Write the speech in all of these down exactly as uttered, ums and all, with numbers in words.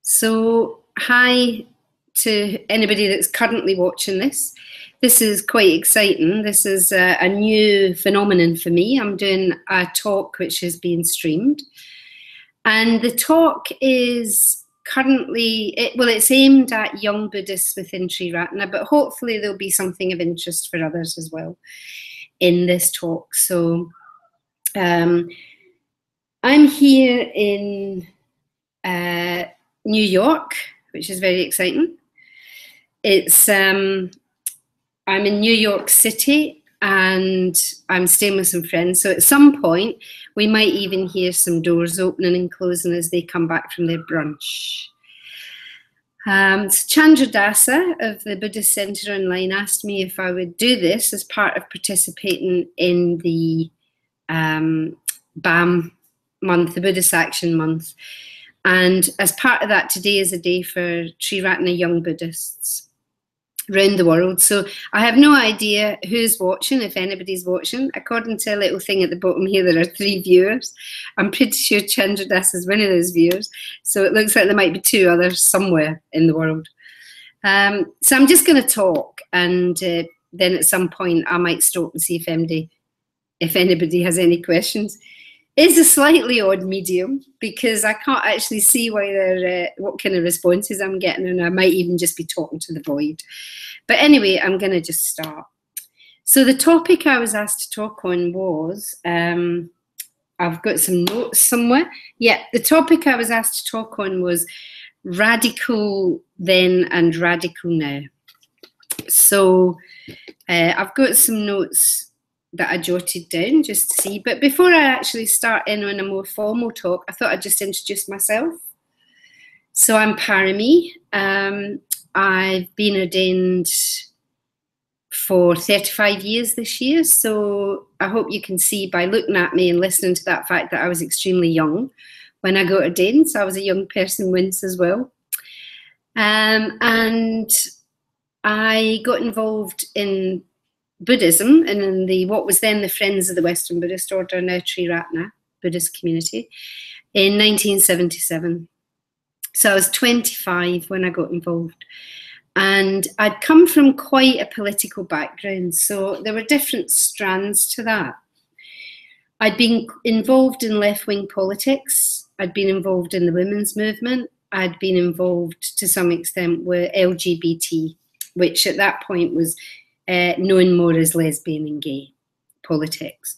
So, hi to anybody that's currently watching this. This is quite exciting. This is a, a new phenomenon for me. I'm doing a talk which is being streamed. And the talk is currently, it, well, it's aimed at young Buddhists within Triratna, but hopefully there'll be something of interest for others as well in this talk. So um, I'm here in uh, New York, which is very exciting. It's um, I'm in New York City and I'm staying with some friends. So at some point, we might even hear some doors opening and closing as they come back from their brunch. Um, so Chandra Dasa of the Buddhist Center Online asked me if I would do this as part of participating in the um, B A M month, the Buddhist Action Month. And as part of that, today is a day for Triratna Young Buddhists around the world. So I have no idea who's watching, if anybody's watching. According to a little thing at the bottom here, there are three viewers. I'm pretty sure Chandra Das is one of those viewers. So it looks like there might be two others somewhere in the world. Um, so I'm just going to talk, and uh, then at some point I might stop and see if anybody, if anybody has any questions. It's a slightly odd medium because I can't actually see whether, uh, what kind of responses I'm getting, and I might even just be talking to the void. But anyway, I'm going to just start. So the topic I was asked to talk on was, um, I've got some notes somewhere. Yeah, the topic I was asked to talk on was radical then and radical now. So uh, I've got some notes that I jotted down just to see. But before I actually start in on a more formal talk, I thought I'd just introduce myself. So I'm Parami. Um, I've been ordained for thirty-five years this year. So I hope you can see by looking at me and listening to that fact that I was extremely young when I got ordained. So I was a young person once as well. Um, and I got involved in Buddhism and in the what was then the Friends of the Western Buddhist Order, now Triratna Buddhist Community, in nineteen seventy-seven. So I was twenty-five when I got involved, and I'd come from quite a political background, so there were different strands to that. I'd been involved in left-wing politics, I'd been involved in the women's movement, I'd been involved to some extent with L G B T, which at that point was Uh, known more as lesbian and gay politics.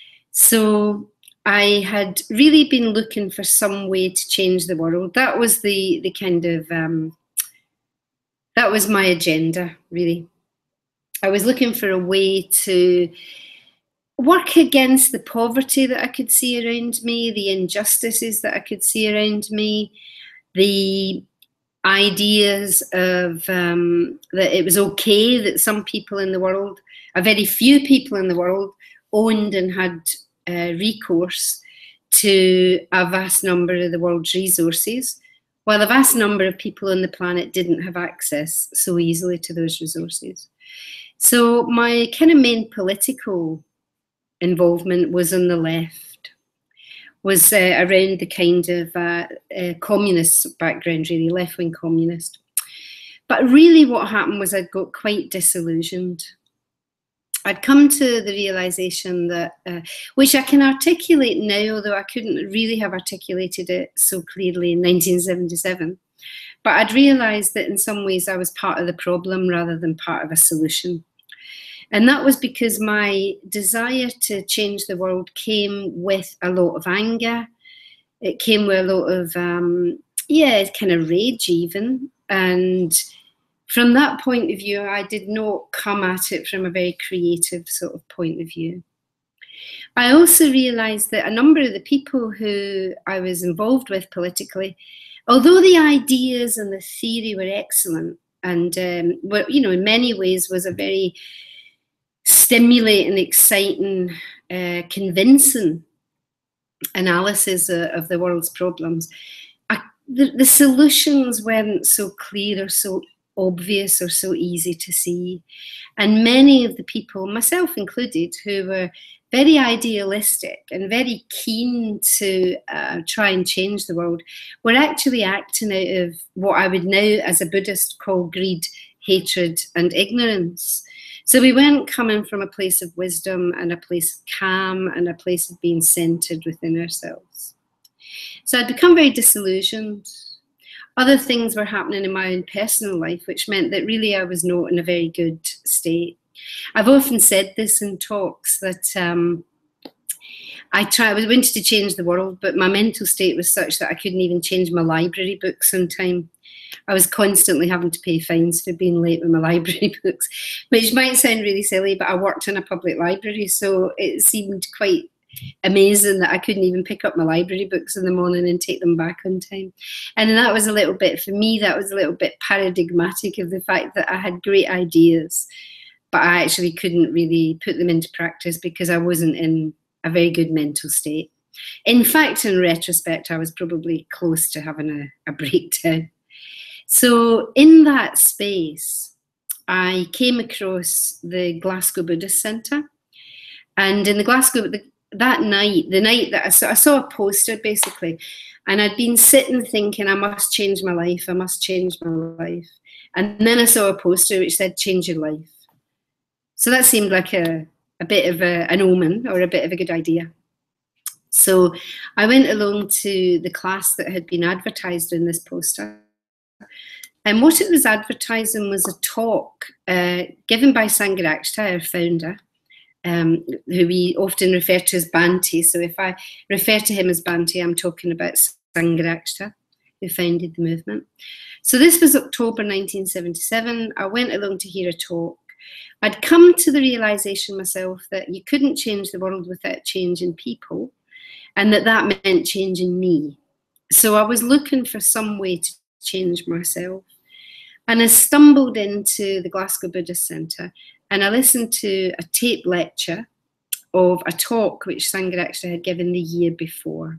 So I had really been looking for some way to change the world. That was the, the kind of, um, that was my agenda, really. I was looking for a way to work against the poverty that I could see around me, the injustices that I could see around me, the ideas of um, that it was okay that some people in the world, a very few people in the world, owned and had uh, recourse to a vast number of the world's resources, while a vast number of people on the planet didn't have access so easily to those resources. So my kind of main political involvement was on the left, was uh, around the kind of uh, uh, communist background, really, left-wing communist. But really what happened was I'd got quite disillusioned. I'd come to the realisation that, uh, which I can articulate now, although I couldn't really have articulated it so clearly in nineteen seventy-seven, but I'd realised that in some ways I was part of the problem rather than part of a solution. And that was because my desire to change the world came with a lot of anger. It came with a lot of, um, yeah, kind of rage even. And from that point of view, I did not come at it from a very creative sort of point of view. I also realised that a number of the people who I was involved with politically, although the ideas and the theory were excellent and, um, were, you know, in many ways was a very stimulating, exciting, uh, convincing analysis of, of the world's problems, I, the, the solutions weren't so clear or so obvious or so easy to see. And many of the people, myself included, who were very idealistic and very keen to uh, try and change the world, were actually acting out of what I would now, as a Buddhist, call greed, hatred, and ignorance. So we weren't coming from a place of wisdom and a place of calm and a place of being centered within ourselves. So I'd become very disillusioned. Other things were happening in my own personal life, which meant that really I was not in a very good state. I've often said this in talks, that um, I tried, I wanted to change the world, but my mental state was such that I couldn't even change my library books on time. I was constantly having to pay fines for being late with my library books, which might sound really silly, but I worked in a public library, so it seemed quite amazing that I couldn't even pick up my library books in the morning and take them back on time. And that was a little bit, for me, that was a little bit paradigmatic of the fact that I had great ideas, but I actually couldn't really put them into practice because I wasn't in a very good mental state. In fact, in retrospect, I was probably close to having a, a breakdown. So in that space, I came across the Glasgow Buddhist Centre. And in the Glasgow, the, that night, the night that I saw, I saw a poster basically, and I'd been sitting thinking, I must change my life, I must change my life. And then I saw a poster which said, change your life. So that seemed like a, a bit of a, an omen, or a bit of a good idea. So I went along to the class that had been advertised in this poster. And what it was advertising was a talk uh, given by Sangharakshita, our founder, um, who we often refer to as Bhante. So if I refer to him as Bhante, I'm talking about Sangharakshita, who founded the movement. So this was October nineteen seventy-seven. I went along to hear a talk. I'd come to the realization myself that you couldn't change the world without changing people, and that that meant changing me. So I was looking for some way to change myself. And I stumbled into the Glasgow Buddhist Centre, and I listened to a tape lecture of a talk which Sangharakshita had given the year before.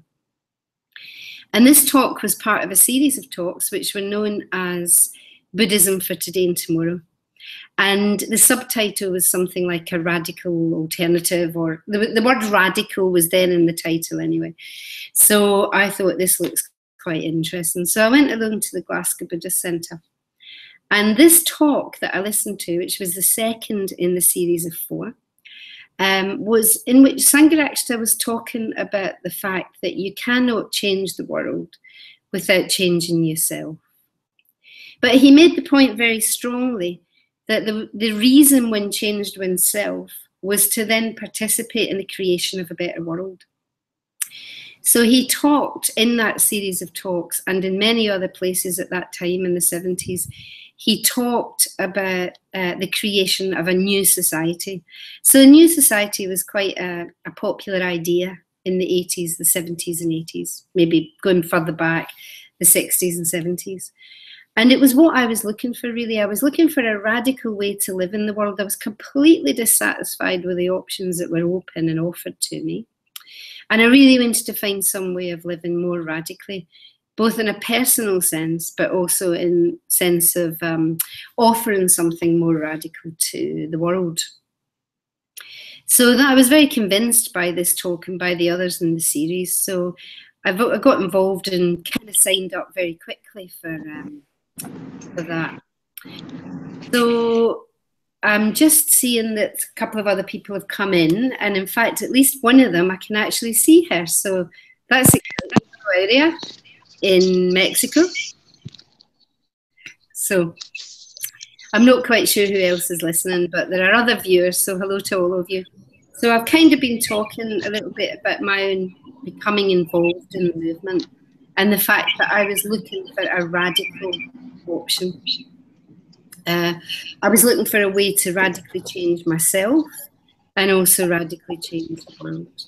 And this talk was part of a series of talks which were known as Buddhism for Today and Tomorrow. And the subtitle was something like a radical alternative, or the, the word radical was then in the title anyway. So I thought this looks quite interesting. So I went along to the Glasgow Buddhist Centre. And this talk that I listened to, which was the second in the series of four, um, was in which Sangharakshita was talking about the fact that you cannot change the world without changing yourself. But he made the point very strongly that the, the reason one changed oneself was to then participate in the creation of a better world. So he talked in that series of talks, and in many other places at that time in the seventies, he talked about uh, the creation of a new society. So a new society was quite a, a popular idea in the eighties, the seventies and eighties, maybe going further back, the sixties and seventies. And it was what I was looking for, really. I was looking for a radical way to live in the world. I was completely dissatisfied with the options that were open and offered to me. And I really wanted to find some way of living more radically, both in a personal sense, but also in sense of um, offering something more radical to the world. So that I was very convinced by this talk and by the others in the series. So I, I got involved and kind of signed up very quickly for, um, for that. So I'm just seeing that a couple of other people have come in, and in fact, at least one of them, I can actually see her. So that's a area in Mexico. So I'm not quite sure who else is listening, but there are other viewers, so hello to all of you. So I've kind of been talking a little bit about my own becoming involved in the movement and the fact that I was looking for a radical option. Uh, I was looking for a way to radically change myself and also radically change the world.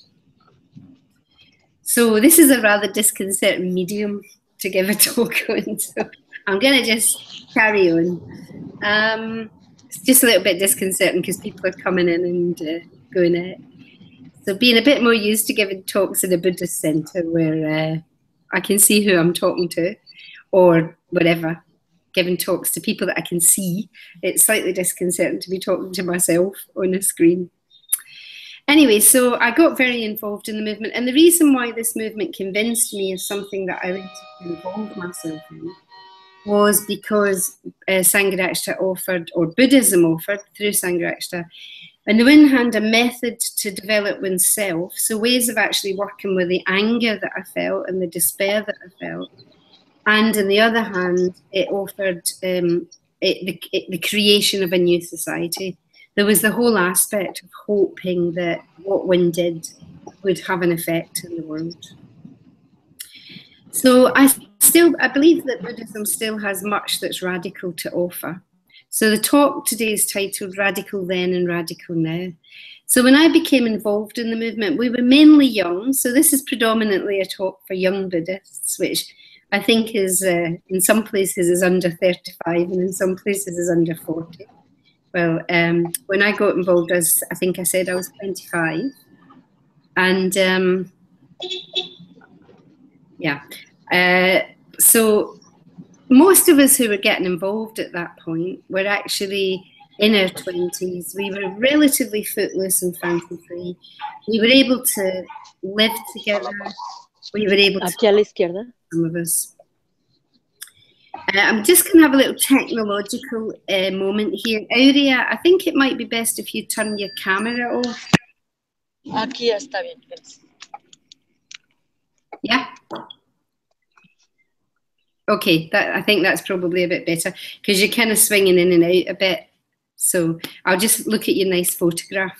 So this is a rather disconcerting medium to give a talk on, so I'm going to just carry on. Um, it's just a little bit disconcerting because people are coming in and uh, going out. So being a bit more used to giving talks in a Buddhist centre where uh, I can see who I'm talking to, or whatever, giving talks to people that I can see, it's slightly disconcerting to be talking to myself on a screen. Anyway, so I got very involved in the movement, and the reason why this movement convinced me is something that I wanted to involve myself in was because uh, Sangharakshita offered, or Buddhism offered through Sangharakshita, on the one hand, a method to develop oneself, so ways of actually working with the anger that I felt and the despair that I felt. And on the other hand, it offered um, it, the, it, the creation of a new society. There was the whole aspect of hoping that what one did would have an effect in the world. So I still, I believe that Buddhism still has much that's radical to offer. So the talk today is titled Radical Then and Radical Now. So when I became involved in the movement, we were mainly young. So this is predominantly a talk for young Buddhists, which I think is, uh, in some places is under thirty-five and in some places is under forty. Well, um, when I got involved, as I think I said, I was twenty-five. And um, yeah, uh, so most of us who were getting involved at that point were actually in our twenties. We were relatively footloose and fancy free. We were able to live together. We were able to. Aquí a la izquierda. Some of us. Uh, I'm just going to have a little technological uh, moment here. Aurea, I think it might be best if you turn your camera off. Aquí está bien. Yeah. Okay, that, I think that's probably a bit better because you're kind of swinging in and out a bit. So I'll just look at your nice photograph.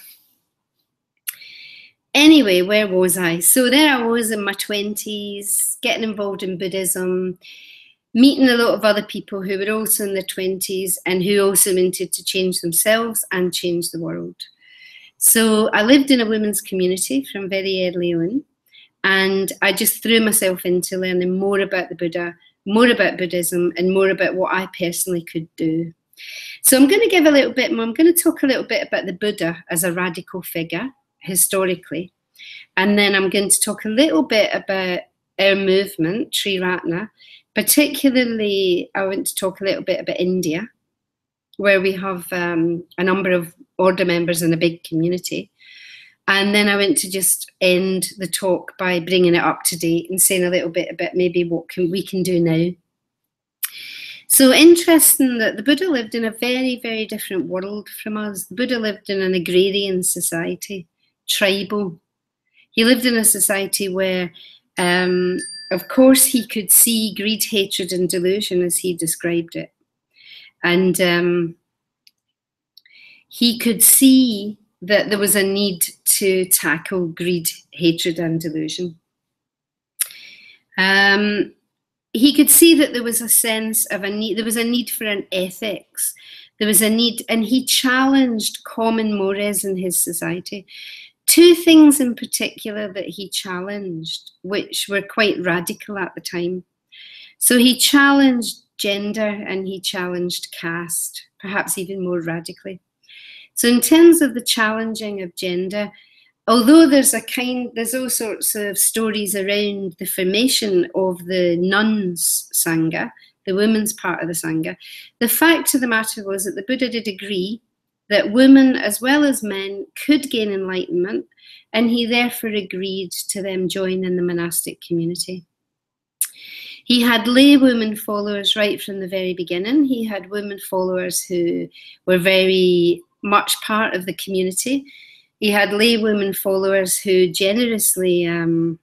Anyway, where was I? So there I was in my twenties, getting involved in Buddhism, meeting a lot of other people who were also in their twenties and who also wanted to change themselves and change the world. So I lived in a women's community from very early on, and I just threw myself into learning more about the Buddha, more about Buddhism, and more about what I personally could do. So I'm going to give a little bit more, I'm going to talk a little bit about the Buddha as a radical figure, historically. And then I'm going to talk a little bit about our movement, Triratna. Particularly, I want to talk a little bit about India, where we have um, a number of order members in a big community. And then I want to just end the talk by bringing it up to date and saying a little bit about maybe what can, we can do now. So interesting that the Buddha lived in a very, very different world from us. The Buddha lived in an agrarian society, tribal. He lived in a society where, um, of course, he could see greed, hatred, and delusion as he described it. And um, he could see that there was a need to tackle greed, hatred, and delusion. Um, he could see that there was a sense of a need, there was a need for an ethics. There was a need, and he challenged common mores in his society. Two things in particular that he challenged, which were quite radical at the time. So he challenged gender and he challenged caste, perhaps even more radically. So in terms of the challenging of gender, although there's a kind, there's all sorts of stories around the formation of the nuns' Sangha, the women's part of the Sangha, the fact of the matter was that the Buddha did agree that women as well as men could gain enlightenment, and he therefore agreed to them join in the monastic community. He had lay women followers right from the very beginning. He had women followers who were very much part of the community. He had lay women followers who generously um,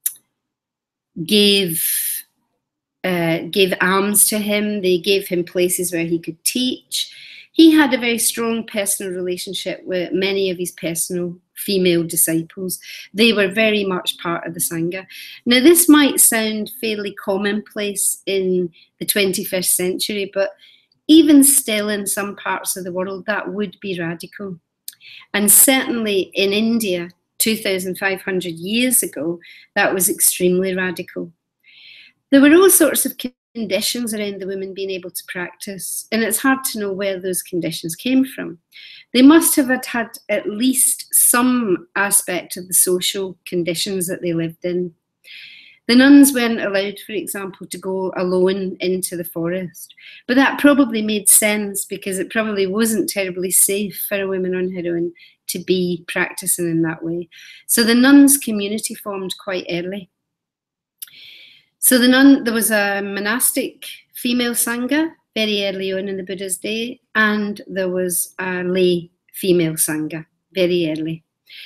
gave uh, gave alms to him. They gave him places where he could teach. He had a very strong personal relationship with many of his personal female disciples. They were very much part of the Sangha. Now, this might sound fairly commonplace in the twenty-first century, but even still in some parts of the world, that would be radical. And certainly in India, two thousand five hundred years ago, that was extremely radical. There were all sorts of conditions around the women being able to practice, and it's hard to know where those conditions came from. They must have had, had at least some aspect of the social conditions that they lived in. The nuns weren't allowed, for example, to go alone into the forest. But that probably made sense because it probably wasn't terribly safe for a woman on her own to be practicing in that way. So the nuns' community formed quite early. So the nun, there was a monastic female Sangha very early on in the Buddha's day, and there was a lay female Sangha very early.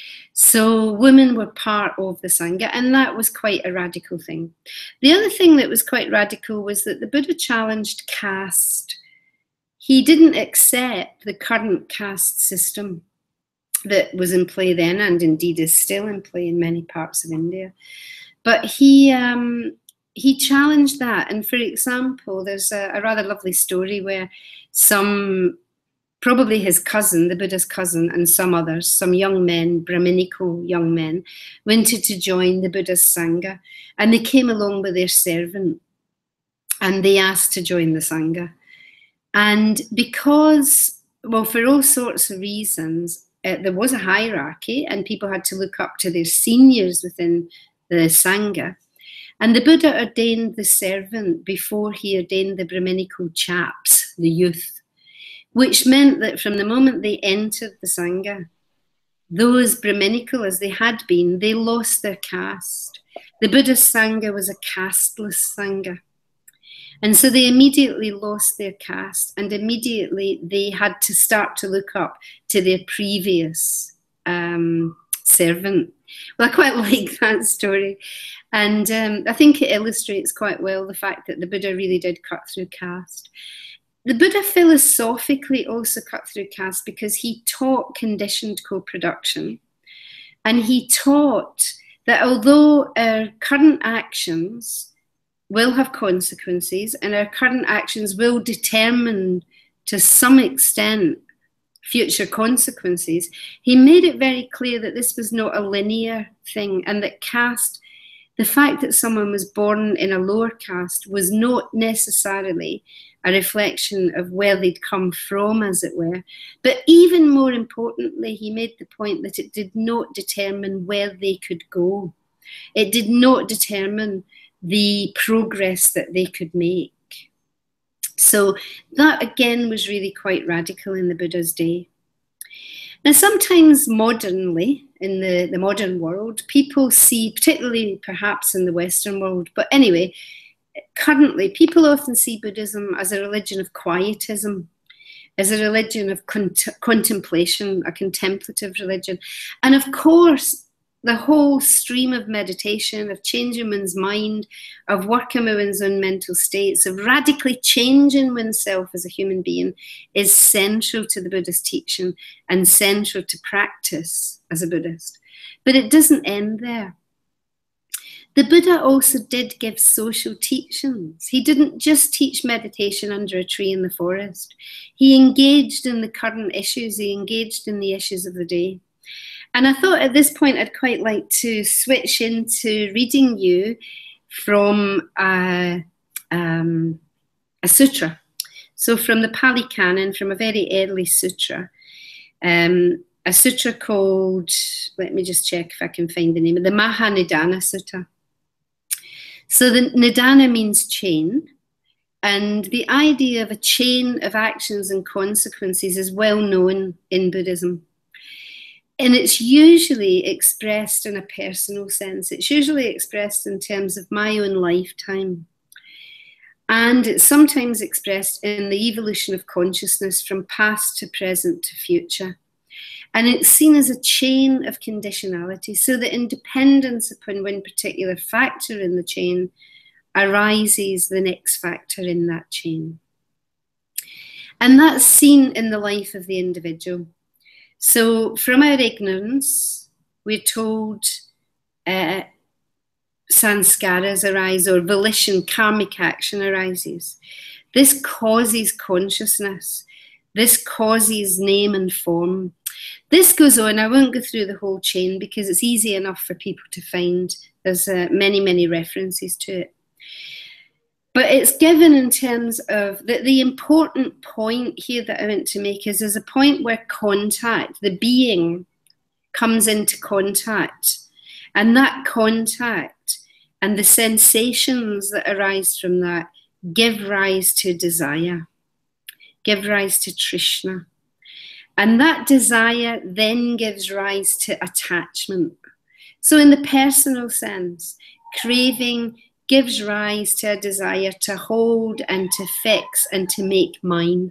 So women were part of the Sangha, and that was quite a radical thing. The other thing that was quite radical was that the Buddha challenged caste. He didn't accept the current caste system that was in play then, and indeed is still in play in many parts of India. But he um, he challenged that. And for example, there's a, a rather lovely story where some, probably his cousin, the Buddha's cousin, and some others, some young men, Brahminical young men, wanted to join the Buddha's Sangha. And they came along with their servant. And they asked to join the Sangha. And because, well, for all sorts of reasons, uh, there was a hierarchy and people had to look up to their seniors within the Sangha. And the Buddha ordained the servant before he ordained the Brahminical chaps, the youth, which meant that from the moment they entered the Sangha, those Brahminical as they had been, they lost their caste. The Buddhist Sangha was a casteless Sangha. And so they immediately lost their caste, and immediately they had to start to look up to their previous um, servant. Well, I quite like that story. And um, I think it illustrates quite well the fact that the Buddha really did cut through caste. The Buddha philosophically also cut through caste because he taught conditioned co-production. And he taught that although our current actions will have consequences and our current actions will determine to some extent future consequences, he made it very clear that this was not a linear thing, and that caste, the fact that someone was born in a lower caste, was not necessarily a reflection of where they'd come from, as it were. But even more importantly, he made the point that it did not determine where they could go. It did not determine the progress that they could make. So that again was really quite radical in the Buddha's day. Now sometimes modernly, in the, the modern world, people see, particularly perhaps in the Western world, but anyway, currently people often see Buddhism as a religion of quietism, as a religion of cont contemplation, a contemplative religion. And of course, the whole stream of meditation, of changing one's mind, of working with one's own mental states, of radically changing oneself as a human being is central to the Buddhist teaching and central to practice as a Buddhist. But it doesn't end there. The Buddha also did give social teachings. He didn't just teach meditation under a tree in the forest. He engaged in the current issues. He engaged in the issues of the day. And I thought at this point I'd quite like to switch into reading you from a, um, a sutra. So from the Pali Canon, from a very early sutra, um, a sutra called, let me just check if I can find the name, the Mahanidana Sutta. So the Nidana means chain, and the idea of a chain of actions and consequences is well known in Buddhism. And it's usually expressed in a personal sense. It's usually expressed in terms of my own lifetime. And it's sometimes expressed in the evolution of consciousness from past to present to future. And it's seen as a chain of conditionality, so that in dependence upon one particular factor in the chain arises the next factor in that chain. And that's seen in the life of the individual. So from our ignorance, we're told uh, sanskaras arise, or volition, karmic action arises. This causes consciousness. This causes name and form. This goes on. I won't go through the whole chain because it's easy enough for people to find. There's uh, many, many references to it. But it's given in terms of, the, the important point here that I want to make is there's a point where contact, the being, comes into contact. And that contact And the sensations that arise from that give rise to desire, give rise to Trishna. And that desire then gives rise to attachment. So in the personal sense, craving gives rise to a desire to hold and to fix and to make mine.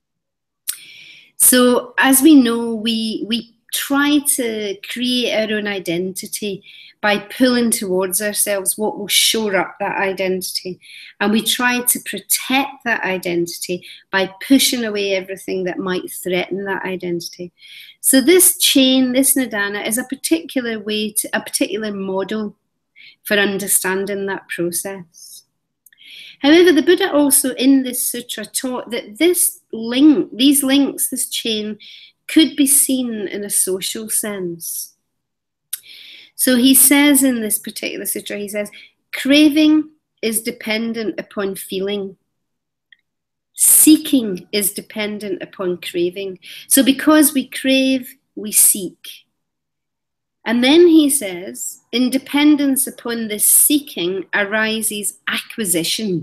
So as we know, we, we try to create our own identity by pulling towards ourselves what will shore up that identity. And we try to protect that identity by pushing away everything that might threaten that identity. So this chain, this nidana, is a particular way, to, a particular model for understanding that process. However, the Buddha also in this sutra taught that this link, these links, this chain, could be seen in a social sense. So he says in this particular sutra, he says, craving is dependent upon feeling. Seeking is dependent upon craving. So because we crave, we seek. And then he says, in dependence upon this seeking arises acquisition.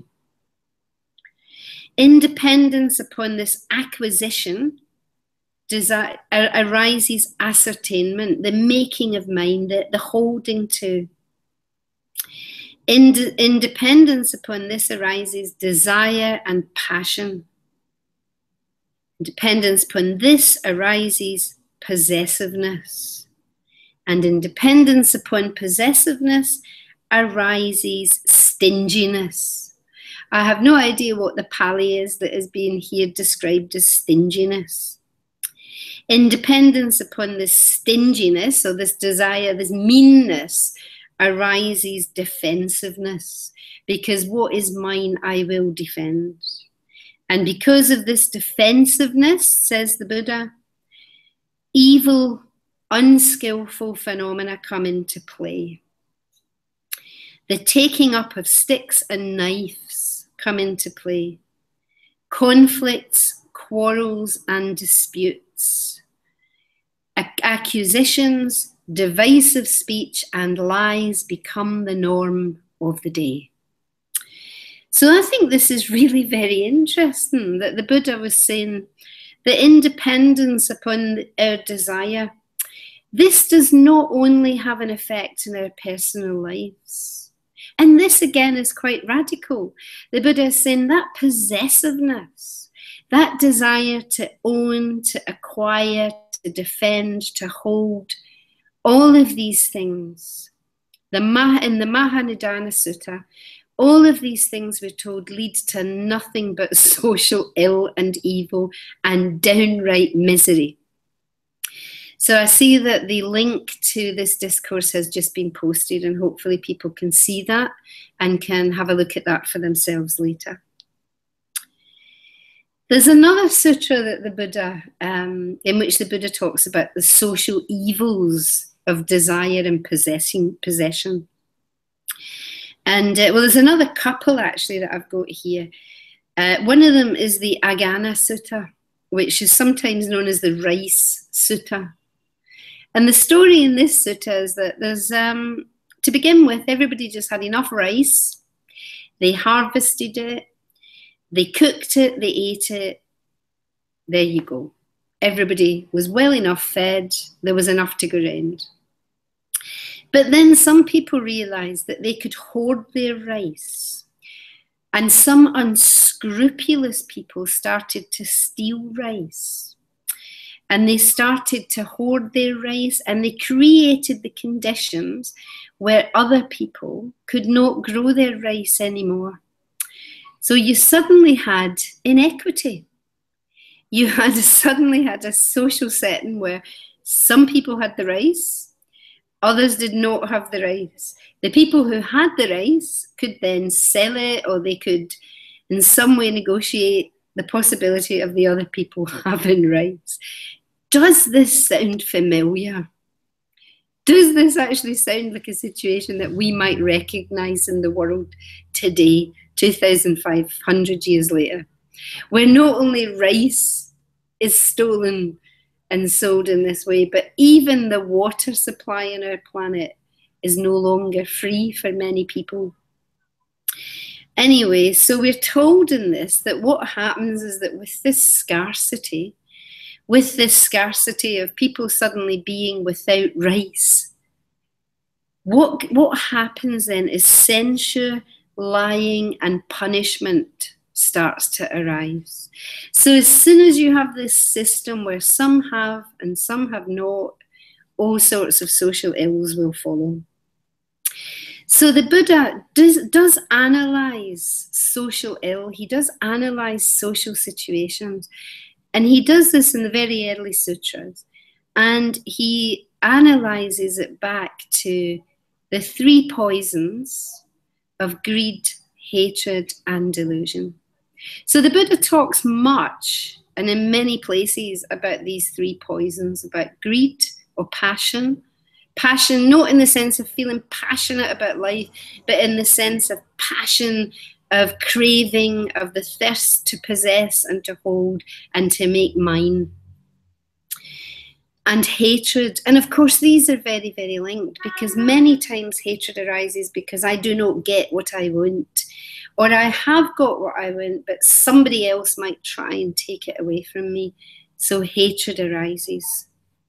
In dependence upon this acquisition Desire, arises ascertainment, the making of mind, the, the holding to. In, in dependence upon this arises desire and passion. In dependence upon this arises possessiveness. And in dependence upon possessiveness arises stinginess. I have no idea what the Pali is that is being here described as stinginess. In dependence upon this stinginess, or this desire, this meanness, arises defensiveness. Because what is mine, I will defend. And because of this defensiveness, says the Buddha, evil, unskillful phenomena come into play. The taking up of sticks and knives come into play. Conflicts, quarrels, and disputes. Accusations, divisive speech, and lies become the norm of the day. So I think this is really very interesting that the Buddha was saying that independence upon our desire, this does not only have an effect in our personal lives. And this again is quite radical. The Buddha is saying that possessiveness, that desire to own, to acquire, to defend, to hold, all of these things, the in the Mahanidana Sutta, all of these things we're told lead to nothing but social ill and evil and downright misery. So I see that the link to this discourse has just been posted, and hopefully people can see that and can have a look at that for themselves later. There's another sutra that the Buddha, um, in which the Buddha talks about the social evils of desire and possessing, possession. And uh, well, there's another couple actually that I've got here. Uh, one of them is the Agana Sutta, which is sometimes known as the Rice Sutta. And the story in this sutta is that there's, um, to begin with, everybody just had enough rice. They harvested it. They cooked it, they ate it, there you go. Everybody was well enough fed, there was enough to go around. But then some people realised that they could hoard their rice, and some unscrupulous people started to steal rice. And they started to hoard their rice, and they created the conditions where other people could not grow their rice anymore. So you suddenly had inequity. You had suddenly had a social setting where some people had the rice, others did not have the rice. The people who had the rice could then sell it, or they could in some way negotiate the possibility of the other people having rice. Does this sound familiar? Does this actually sound like a situation that we might recognise in the world today, two thousand five hundred years later, where not only rice is stolen and sold in this way, but even the water supply on our planet is no longer free for many people. Anyway, so we're told in this that what happens is that with this scarcity, with this scarcity of people suddenly being without rice, what, what happens then is censure, lying, and punishment starts to arise. So as soon as you have this system where some have and some have not, all sorts of social ills will follow. So the Buddha does, does analyze social ill. He does analyze social situations. And he does this in the very early sutras. And he analyzes it back to the three poisons of greed, hatred, and delusion. So the Buddha talks much and in many places about these three poisons, about greed or passion. Passion, not in the sense of feeling passionate about life, but in the sense of passion, of craving, of the thirst to possess and to hold and to make mine. And hatred. And of course, these are very, very linked, because many times hatred arises because I do not get what I want, or I have got what I want, but somebody else might try and take it away from me. So hatred arises.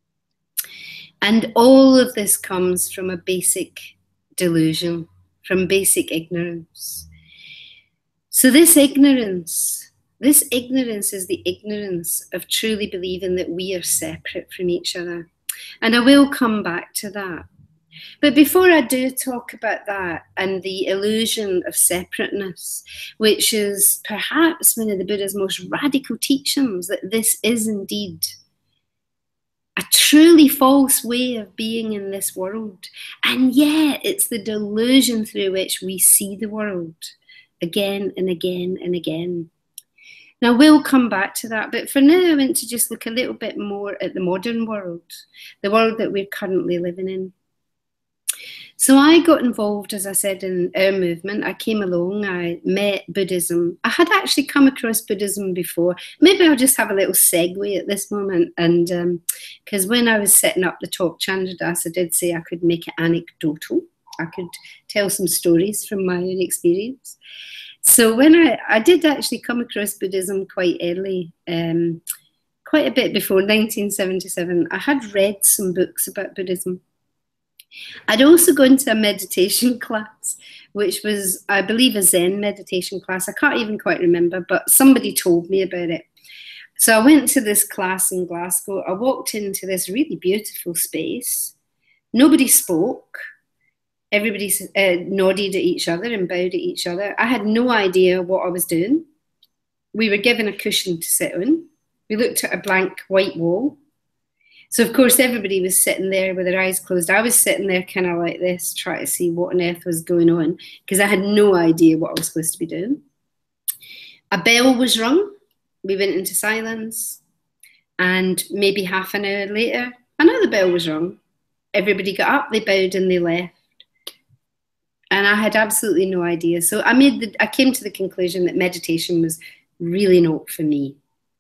And all of this comes from a basic delusion, from basic ignorance. So this ignorance, this ignorance is the ignorance of truly believing that we are separate from each other. And I will come back to that. But before I do talk about that and the illusion of separateness, which is perhaps one of the Buddha's most radical teachings, that this is indeed a truly false way of being in this world. And yet it's the delusion through which we see the world again and again and again. Now we'll come back to that, but for now I want to just look a little bit more at the modern world, the world that we're currently living in. So I got involved, as I said, in our movement. I came along, I met Buddhism. I had actually come across Buddhism before. Maybe I'll just have a little segue at this moment. And because um, when I was setting up the talk Chandradas, I did say I could make it anecdotal. I could tell some stories from my own experience. So when I, I did actually come across Buddhism quite early, um, quite a bit before nineteen seventy-seven, I had read some books about Buddhism. I'd also gone to a meditation class, which was, I believe, a Zen meditation class. I can't even quite remember, but somebody told me about it. So I went to this class in Glasgow. I walked into this really beautiful space. Nobody spoke. Everybody uh, nodded at each other and bowed at each other. I had no idea what I was doing. We were given a cushion to sit on. We looked at a blank white wall. So, of course, everybody was sitting there with their eyes closed. I was sitting there kind of like this, trying to see what on earth was going on, because I had no idea what I was supposed to be doing. A bell was rung. We went into silence. And maybe half an hour later, another bell was rung. Everybody got up, they bowed, and they left. And I had absolutely no idea. So I made the, I came to the conclusion that meditation was really not for me.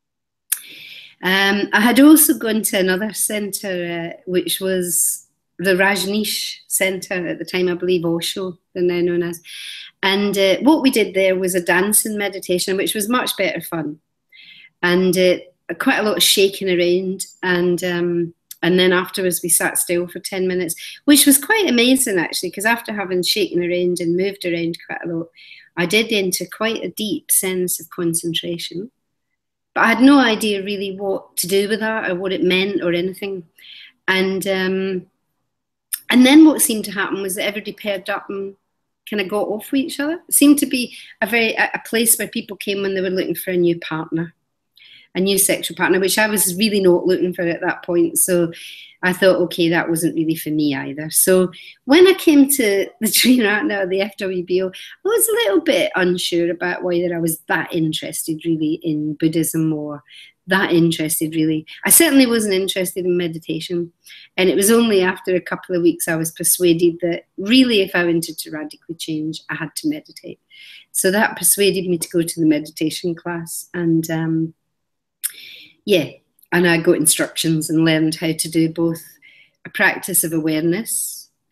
Um, I had also gone to another centre, uh, which was the Rajneesh Centre at the time, I believe Osho, they're now known as. And uh, what we did there was a dancing meditation, which was much better fun. And uh, quite a lot of shaking around. And um, and then afterwards we sat still for ten minutes, which was quite amazing actually, because after having shaken around and moved around quite a lot, I did enter quite a deep sense of concentration. But I had no idea really what to do with that or what it meant or anything. And um, and then what seemed to happen was that everybody paired up and kind of got off with each other. It seemed to be a very a place where people came when they were looking for a new partner, a new sexual partner, which I was really not looking for at that point. So I thought, okay, that wasn't really for me either. So when I came to the Triratna or the F W B O, I was a little bit unsure about whether I was that interested really in Buddhism or that interested really. I certainly wasn't interested in meditation. And it was only after a couple of weeks I was persuaded that really if I wanted to radically change, I had to meditate. So that persuaded me to go to the meditation class. And um, yeah. And I got instructions and learned how to do both a practice of awareness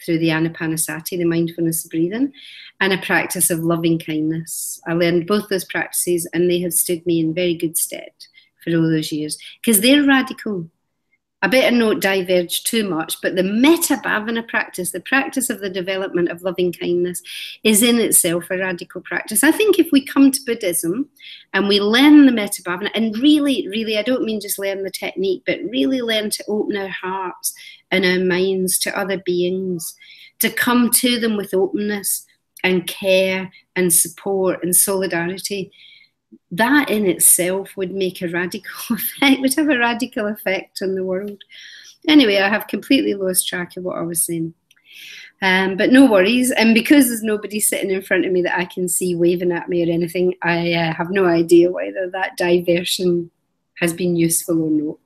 through the anapanasati, the mindfulness of breathing, and a practice of loving kindness. I learned both those practices, and they have stood me in very good stead for all those years, because they're radical. I better not diverge too much, but the metta bhavana practice, the practice of the development of loving kindness, is in itself a radical practice. I think if we come to Buddhism and we learn the metta bhavana, and really, really, I don't mean just learn the technique, but really learn to open our hearts and our minds to other beings, to come to them with openness and care and support and solidarity, that in itself would make a radical effect, would have a radical effect on the world. Anyway, I have completely lost track of what I was saying. Um, but no worries. And because there's nobody sitting in front of me that I can see waving at me or anything, I uh, have no idea whether that diversion has been useful or not.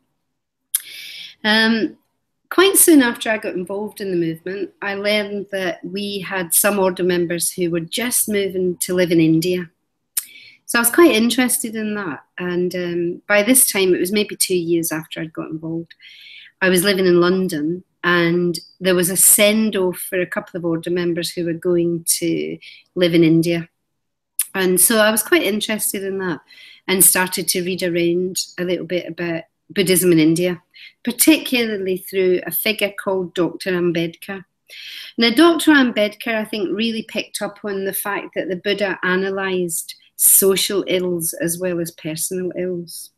Um, quite soon after I got involved in the movement, I learned that we had some order members who were just moving to live in India. So I was quite interested in that. And um, by this time, it was maybe two years after I'd got involved, I was living in London, and there was a send-off for a couple of order members who were going to live in India. And so I was quite interested in that and started to read around a little bit about Buddhism in India, particularly through a figure called Doctor Ambedkar. Now, Doctor Ambedkar, I think, really picked up on the fact that the Buddha analysed social ills as well as personal ills.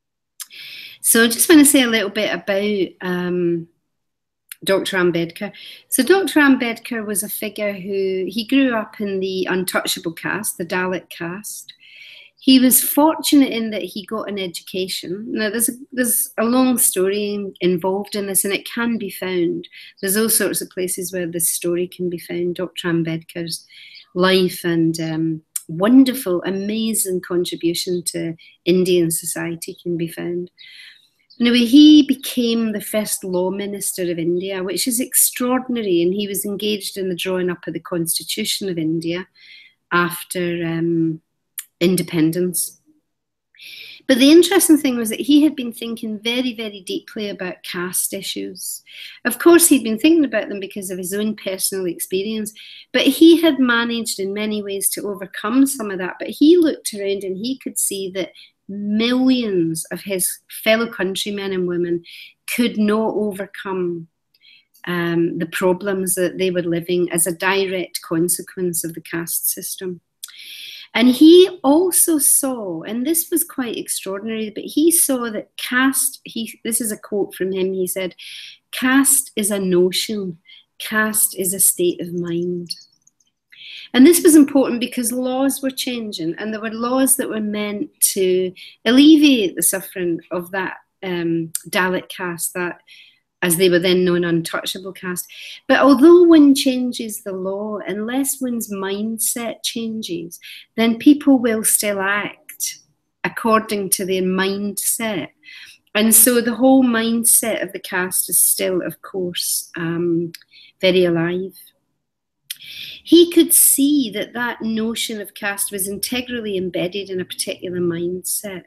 So I just want to say a little bit about um, Doctor Ambedkar. So Doctor Ambedkar was a figure who, he grew up in the untouchable caste, the Dalit caste. He was fortunate in that he got an education. Now, there's a, there's a long story involved in this, and it can be found. There's all sorts of places where this story can be found. Doctor Ambedkar's life and um, wonderful, amazing contribution to Indian society can be found. Anyway, he became the first law minister of India, which is extraordinary, and he was engaged in the drawing up of the Constitution of India after um, independence. But the interesting thing was that he had been thinking very, very deeply about caste issues. Of course, he'd been thinking about them because of his own personal experience, but he had managed in many ways to overcome some of that. But he looked around and he could see that millions of his fellow countrymen and women could not overcome um, the problems that they were living as a direct consequence of the caste system. And he also saw, and this was quite extraordinary, but he saw that caste, he, this is a quote from him, he said, caste is a notion, caste is a state of mind. And this was important because laws were changing, and there were laws that were meant to alleviate the suffering of that um, Dalit caste, that, as they were then known, untouchable caste. But although one changes the law, unless one's mindset changes, then people will still act according to their mindset. And so the whole mindset of the caste is still, of course, um, very alive. He could see that that notion of caste was integrally embedded in a particular mindset.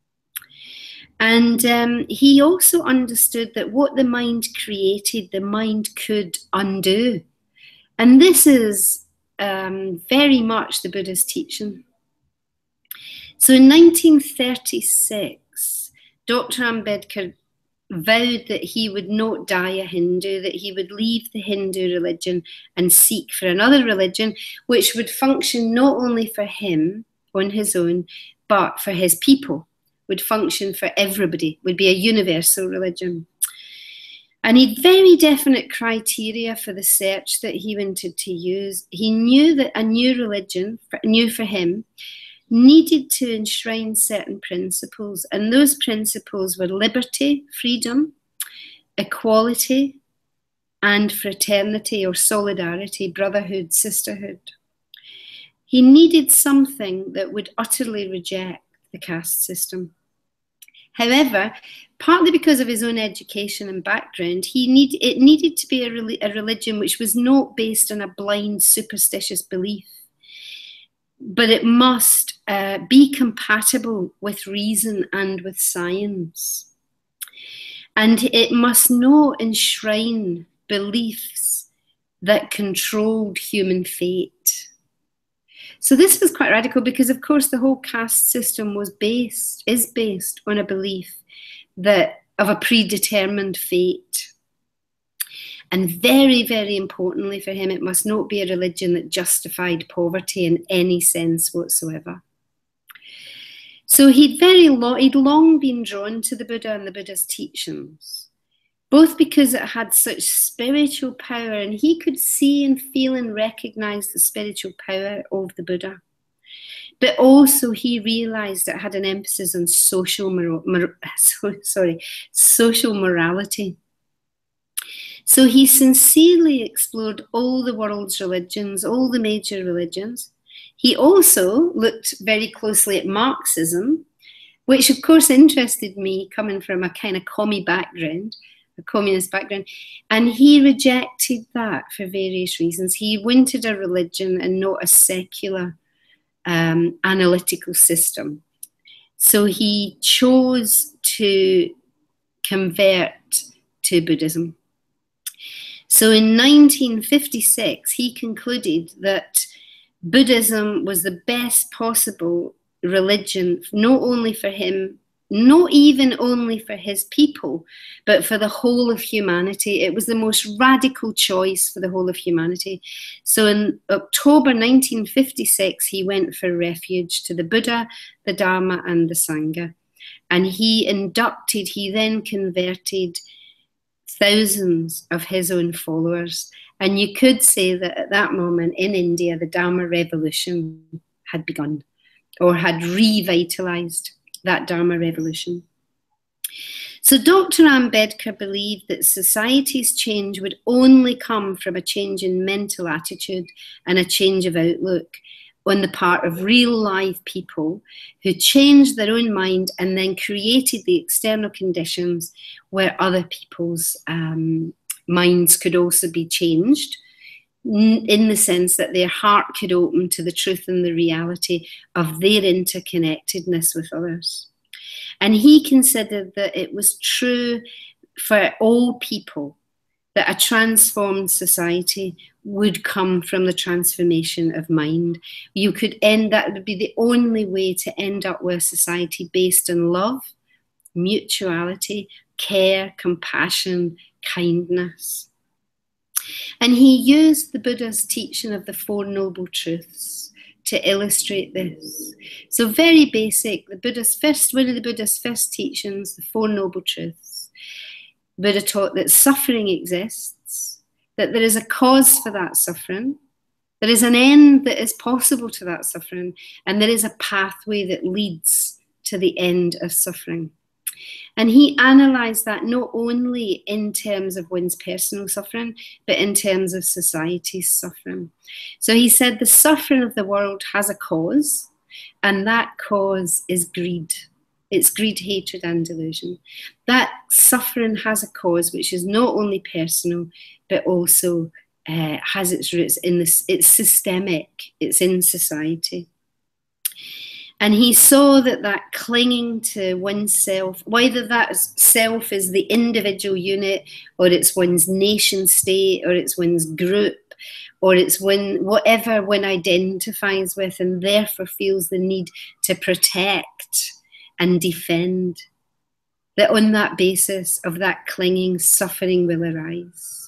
And um, he also understood that what the mind created, the mind could undo. And this is um, very much the Buddha's teaching. So in nineteen thirty-six, Doctor Ambedkar vowed that he would not die a Hindu, that he would leave the Hindu religion and seek for another religion which would function not only for him on his own, but for his people, would function for everybody, would be a universal religion. And he had very definite criteria for the search that he wanted to use. He knew that a new religion, new for him, needed to enshrine certain principles, and those principles were liberty, freedom, equality, and fraternity or solidarity, brotherhood, sisterhood. He needed something that would utterly reject the caste system. However, partly because of his own education and background, he need, it needed to be a, a religion which was not based on a blind superstitious belief, but it must uh, be compatible with reason and with science. And it must not enshrine beliefs that controlled human fate. So this was quite radical because, of course, the whole caste system was based, is based on a belief that of a predetermined fate. And very, very importantly for him, it must not be a religion that justified poverty in any sense whatsoever. So he'd very long, he'd long been drawn to the Buddha and the Buddha's teachings, both because it had such spiritual power, and he could see and feel and recognize the spiritual power of the Buddha. But also he realized it had an emphasis on social, mor mor sorry, social morality. So he sincerely explored all the world's religions, all the major religions. He also looked very closely at Marxism, which of course interested me, coming from a kind of commie background, a communist background, and he rejected that for various reasons. He wanted a religion and not a secular um, analytical system. So he chose to convert to Buddhism. So in nineteen fifty-six, he concluded that Buddhism was the best possible religion, not only for him, not even only for his people, but for the whole of humanity. It was the most radical choice for the whole of humanity. So in October nineteen fifty-six, he went for refuge to the Buddha, the Dharma, and the Sangha. And he inducted, he then converted thousands of his own followers. And you could say that at that moment in India, the Dharma revolution had begun, or had revitalized that Dharma revolution. So Doctor Ambedkar believed that society's change would only come from a change in mental attitude and a change of outlook on the part of real live people who changed their own mind and then created the external conditions where other people's um, minds could also be changed, in the sense that their heart could open to the truth and the reality of their interconnectedness with others. And he considered that it was true for all people that a transformed society would come from the transformation of mind. You could end, that would be the only way to end up with a society based on love, mutuality, care, compassion, kindness. And he used the Buddha's teaching of the Four Noble Truths to illustrate this. So very basic, the Buddha's first, one of the Buddha's first teachings, the Four Noble Truths. Buddha taught that suffering exists, that there is a cause for that suffering, there is an end that is possible to that suffering, and there is a pathway that leads to the end of suffering. And he analysed that not only in terms of one's personal suffering, but in terms of society's suffering. So he said the suffering of the world has a cause, and that cause is greed. It's greed, hatred, and delusion. That suffering has a cause which is not only personal, but also uh, has its roots in this, it's systemic, it's in society. And he saw that that clinging to oneself, whether that self is the individual unit, or it's one's nation state, or it's one's group, or it's when whatever one identifies with and therefore feels the need to protect and defend, that on that basis of that clinging, suffering will arise.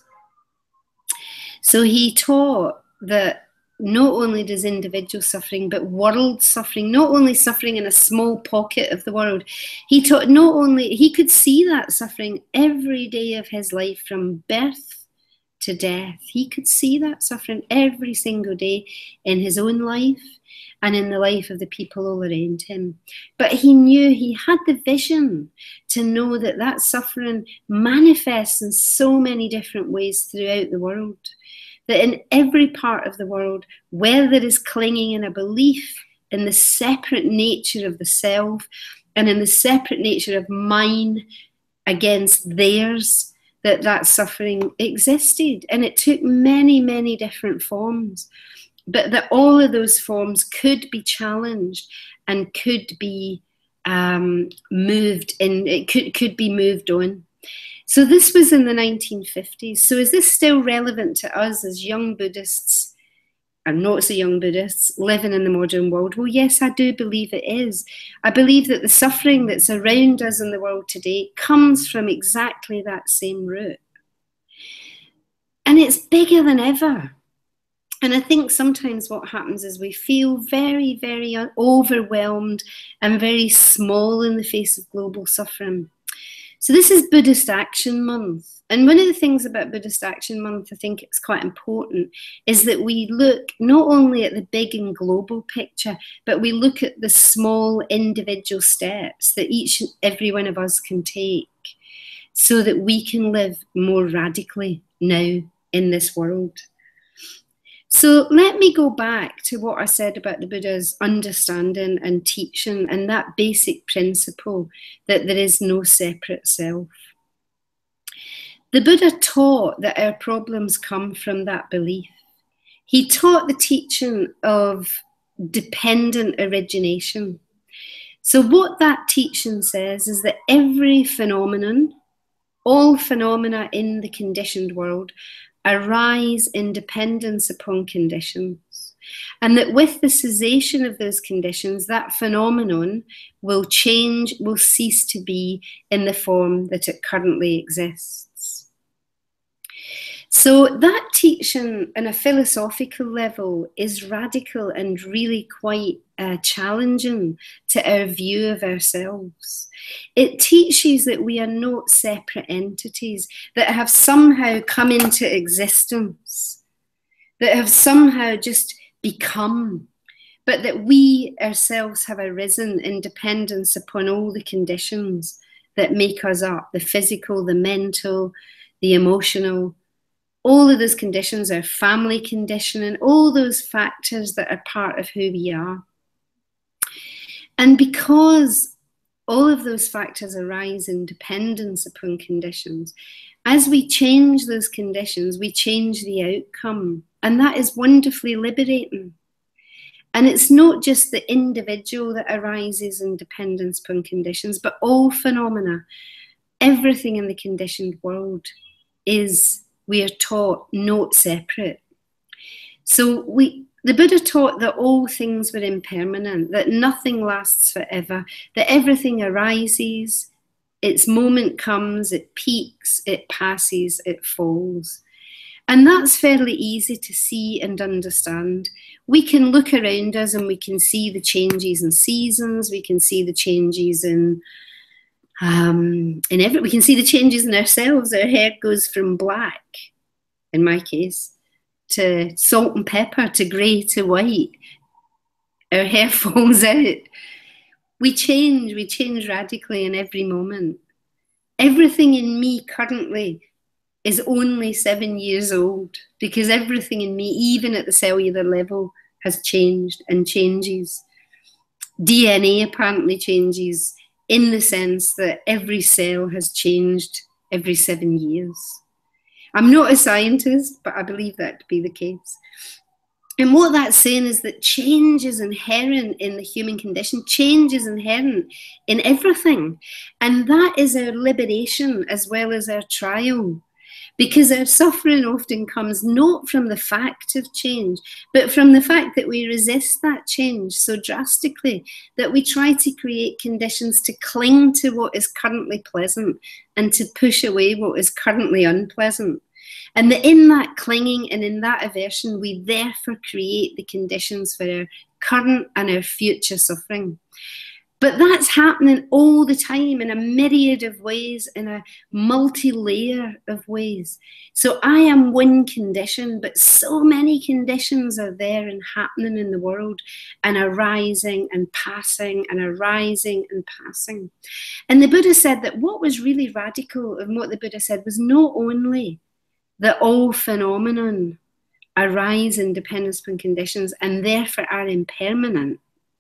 So he taught that not only does individual suffering, but world suffering, not only suffering in a small pocket of the world. He taught not only, he could see that suffering every day of his life from birth to death. He could see that suffering every single day in his own life and in the life of the people all around him. But he knew, he had the vision to know that that suffering manifests in so many different ways throughout the world. That in every part of the world, where there is clinging in a belief in the separate nature of the self and in the separate nature of mine against theirs, that that suffering existed. And it took many, many different forms. But that all of those forms could be challenged and could be um, moved in, it could, could be moved on. So this was in the nineteen fifties. So is this still relevant to us as young Buddhists, and not so young Buddhists, living in the modern world? Well, yes, I do believe it is. I believe that the suffering that's around us in the world today comes from exactly that same root. And it's bigger than ever. And I think sometimes what happens is we feel very, very overwhelmed and very small in the face of global suffering. So this is Buddhist Action Month. And one of the things about Buddhist Action Month, I think it's quite important, is that we look not only at the big and global picture, but we look at the small individual steps that each and every one of us can take so that we can live more radically now in this world. So let me go back to what I said about the Buddha's understanding and teaching and that basic principle that there is no separate self. The Buddha taught that our problems come from that belief. He taught the teaching of dependent origination. So what that teaching says is that every phenomenon, all phenomena in the conditioned world, arise in dependence upon conditions, and that with the cessation of those conditions, that phenomenon will change, will cease to be in the form that it currently exists. So that teaching on a philosophical level is radical and really quite uh, challenging to our view of ourselves. It teaches that we are not separate entities that have somehow come into existence, that have somehow just become, but that we ourselves have arisen in dependence upon all the conditions that make us up, the physical, the mental, the emotional. All of those conditions, our family conditioning, all those factors that are part of who we are. And because all of those factors arise in dependence upon conditions, as we change those conditions, we change the outcome. And that is wonderfully liberating. And it's not just the individual that arises in dependence upon conditions, but all phenomena, everything in the conditioned world is, we are taught, not separate. So we, the Buddha taught that all things were impermanent, that nothing lasts forever, that everything arises, its moment comes, it peaks, it passes, it falls. And that's fairly easy to see and understand. We can look around us and we can see the changes in seasons, we can see the changes in Um, in every, we can see the changes in ourselves. Our hair goes from black, in my case, to salt and pepper, to grey, to white. Our hair falls out. We change, we change radically in every moment. Everything in me currently is only seven years old because everything in me, even at the cellular level, has changed and changes. D N A apparently changes in the sense that every cell has changed every seven years. I'm not a scientist, but I believe that to be the case. And what that's saying is that change is inherent in the human condition, change is inherent in everything. And that is our liberation as well as our trial. Because our suffering often comes not from the fact of change, but from the fact that we resist that change so drastically that we try to create conditions to cling to what is currently pleasant and to push away what is currently unpleasant. And that in that clinging and in that aversion, we therefore create the conditions for our current and our future suffering. But that's happening all the time in a myriad of ways, in a multi-layer of ways. So I am one condition, but so many conditions are there and happening in the world and arising and passing and arising and passing. And the Buddha said that what was really radical and what the Buddha said was not only that all phenomenon arise in dependence upon conditions and therefore are impermanent.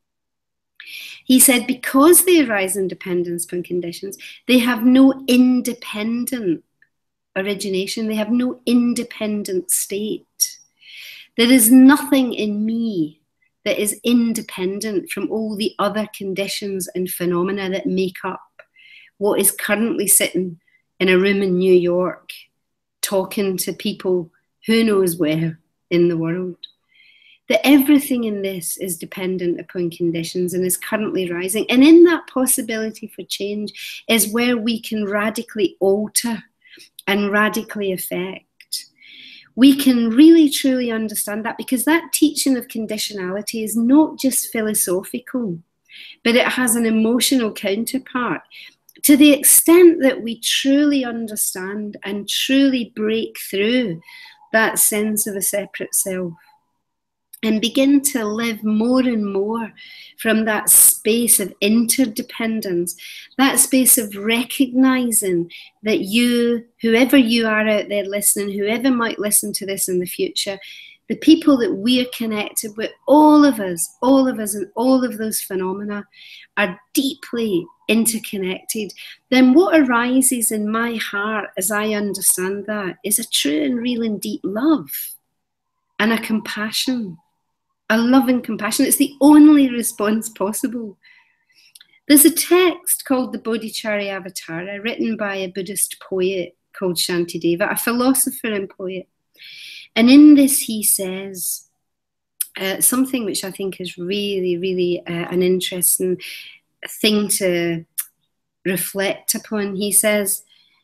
He said because they arise in dependence upon conditions, they have no independent origination, they have no independent state. There is nothing in me that is independent from all the other conditions and phenomena that make up what is currently sitting in a room in New York, talking to people who knows where in the world. That everything in this is dependent upon conditions and is currently rising. And in that possibility for change is where we can radically alter and radically affect. We can really truly understand that, because that teaching of conditionality is not just philosophical, but it has an emotional counterpart. To the extent that we truly understand and truly break through that sense of a separate self and begin to live more and more from that space of interdependence, that space of recognizing that you, whoever you are out there listening, whoever might listen to this in the future, the people that we are connected with, all of us, all of us and all of those phenomena are deeply interconnected, then what arises in my heart as I understand that is a true and real and deep love and a compassion, a love and compassion. It's the only response possible. There's a text called the Bodhicharyavatara, written by a Buddhist poet called Shantideva, a philosopher and poet. And in this he says uh, something which I think is really, really uh, an interesting thing to reflect upon. He says,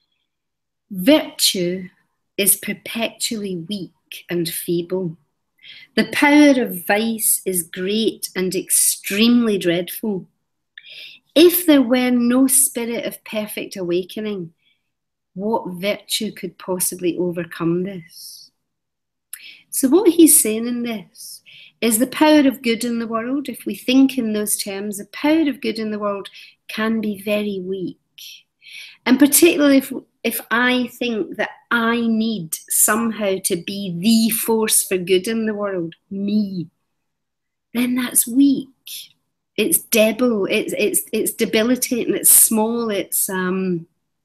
virtue is perpetually weak and feeble. The power of vice is great and extremely dreadful. If there were no spirit of perfect awakening, what virtue could possibly overcome this? So what he's saying in this is the power of good in the world, if we think in those terms, the power of good in the world can be very weak. And particularly if, if I think that I need somehow to be the force for good in the world, me, then that's weak. It's debil, it's, it's, it's debilitating, it's small, it's, um,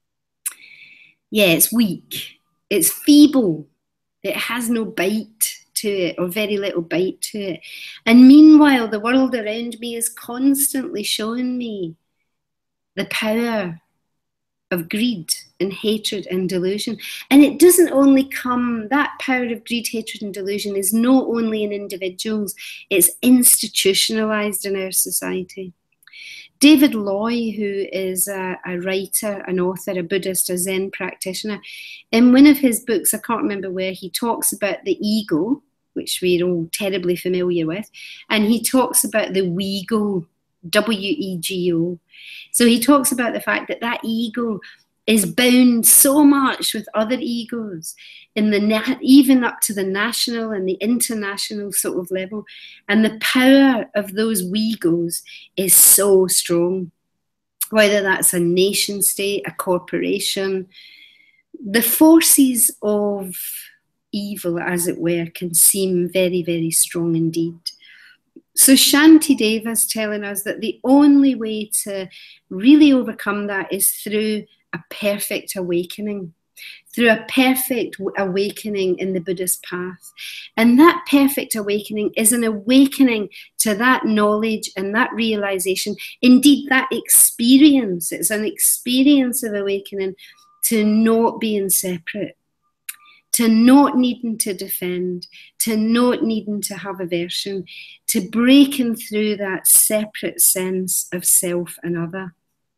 yeah, it's weak, it's feeble, it has no bite to it, or very little bite to it. And meanwhile, the world around me is constantly showing me the power of greed and hatred and delusion. And it doesn't only come, that power of greed, hatred and delusion is not only in individuals, it's institutionalized in our society. David Loy, who is a, a writer, an author, a Buddhist, a Zen practitioner, in one of his books, I can't remember where, he talks about the ego, which we're all terribly familiar with, and he talks about the we-go, W E G O. So he talks about the fact that that ego is bound so much with other egos, in the na- even up to the national and the international sort of level. And the power of those we-goes is so strong, whether that's a nation state, a corporation. The forces of evil, as it were, can seem very, very strong indeed. So Shantideva is telling us that the only way to really overcome that is through a perfect awakening, through a perfect awakening in the Buddhist path. And that perfect awakening is an awakening to that knowledge and that realization, indeed that experience. It's an experience of awakening to not being separate, to not needing to defend, to not needing to have aversion, to breaking through that separate sense of self and other.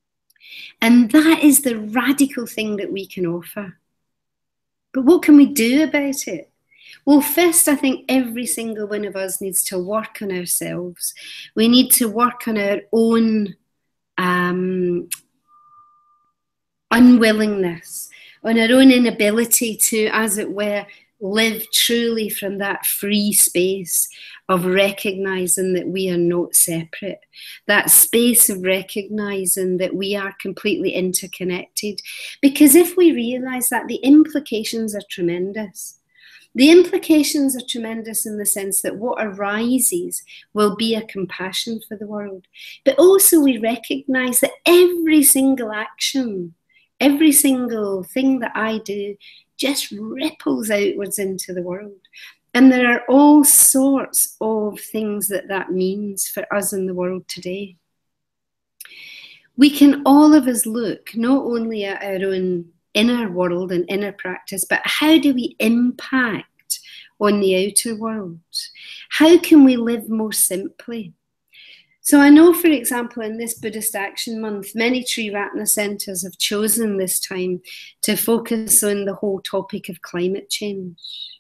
And that is the radical thing that we can offer. But what can we do about it? Well, first, I think every single one of us needs to work on ourselves. We need to work on our own um, unwillingness, on our own inability to, as it were, live truly from that free space of recognizing that we are not separate, that space of recognizing that we are completely interconnected. Because if we realize that, the implications are tremendous. The implications are tremendous in the sense that what arises will be a compassion for the world. But also we recognize that every single action, every single thing that I do just ripples outwards into the world. And there are all sorts of things that that means for us in the world today. We can, all of us, look not only at our own inner world and inner practice, but how do we impact on the outer world? How can we live more simply? So I know, for example, in this Buddhist Action Month, many Triratna centres have chosen this time to focus on the whole topic of climate change.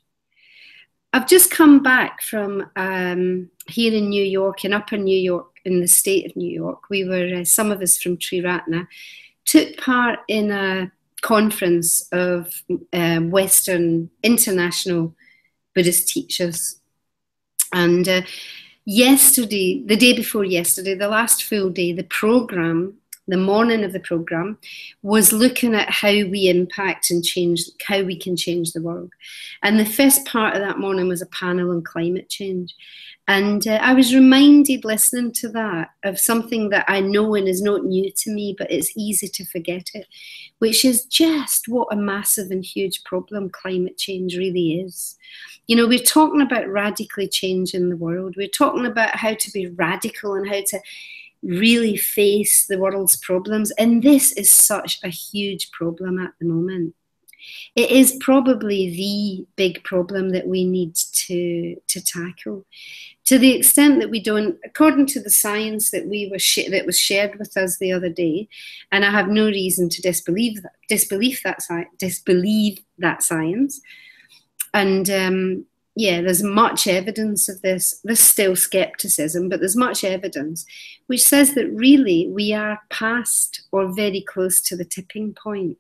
I've just come back from um, here in New York, in Upper New York, in the state of New York. We were, uh, some of us from Triratna, took part in a conference of uh, Western international Buddhist teachers. And uh, yesterday, the day before yesterday, the last full day, the programme, the morning of the programme, was looking at how we impact and change, how we can change the world. And the first part of that morning was a panel on climate change. And uh, I was reminded, listening to that, of something that I know and is not new to me, but it's easy to forget it, which is just what a massive and huge problem climate change really is. You know, we're talking about radically changing the world. We're talking about how to be radical and how to really face the world's problems. And this is such a huge problem at the moment. It is probably the big problem that we need to, to tackle. To the extent that we don't, according to the science that we were sh that was shared with us the other day, and I have no reason to disbelieve that, disbelieve that, disbelieve that science. And um, yeah, there's much evidence of this. There's still skepticism, but there's much evidence which says that really we are past or very close to the tipping point.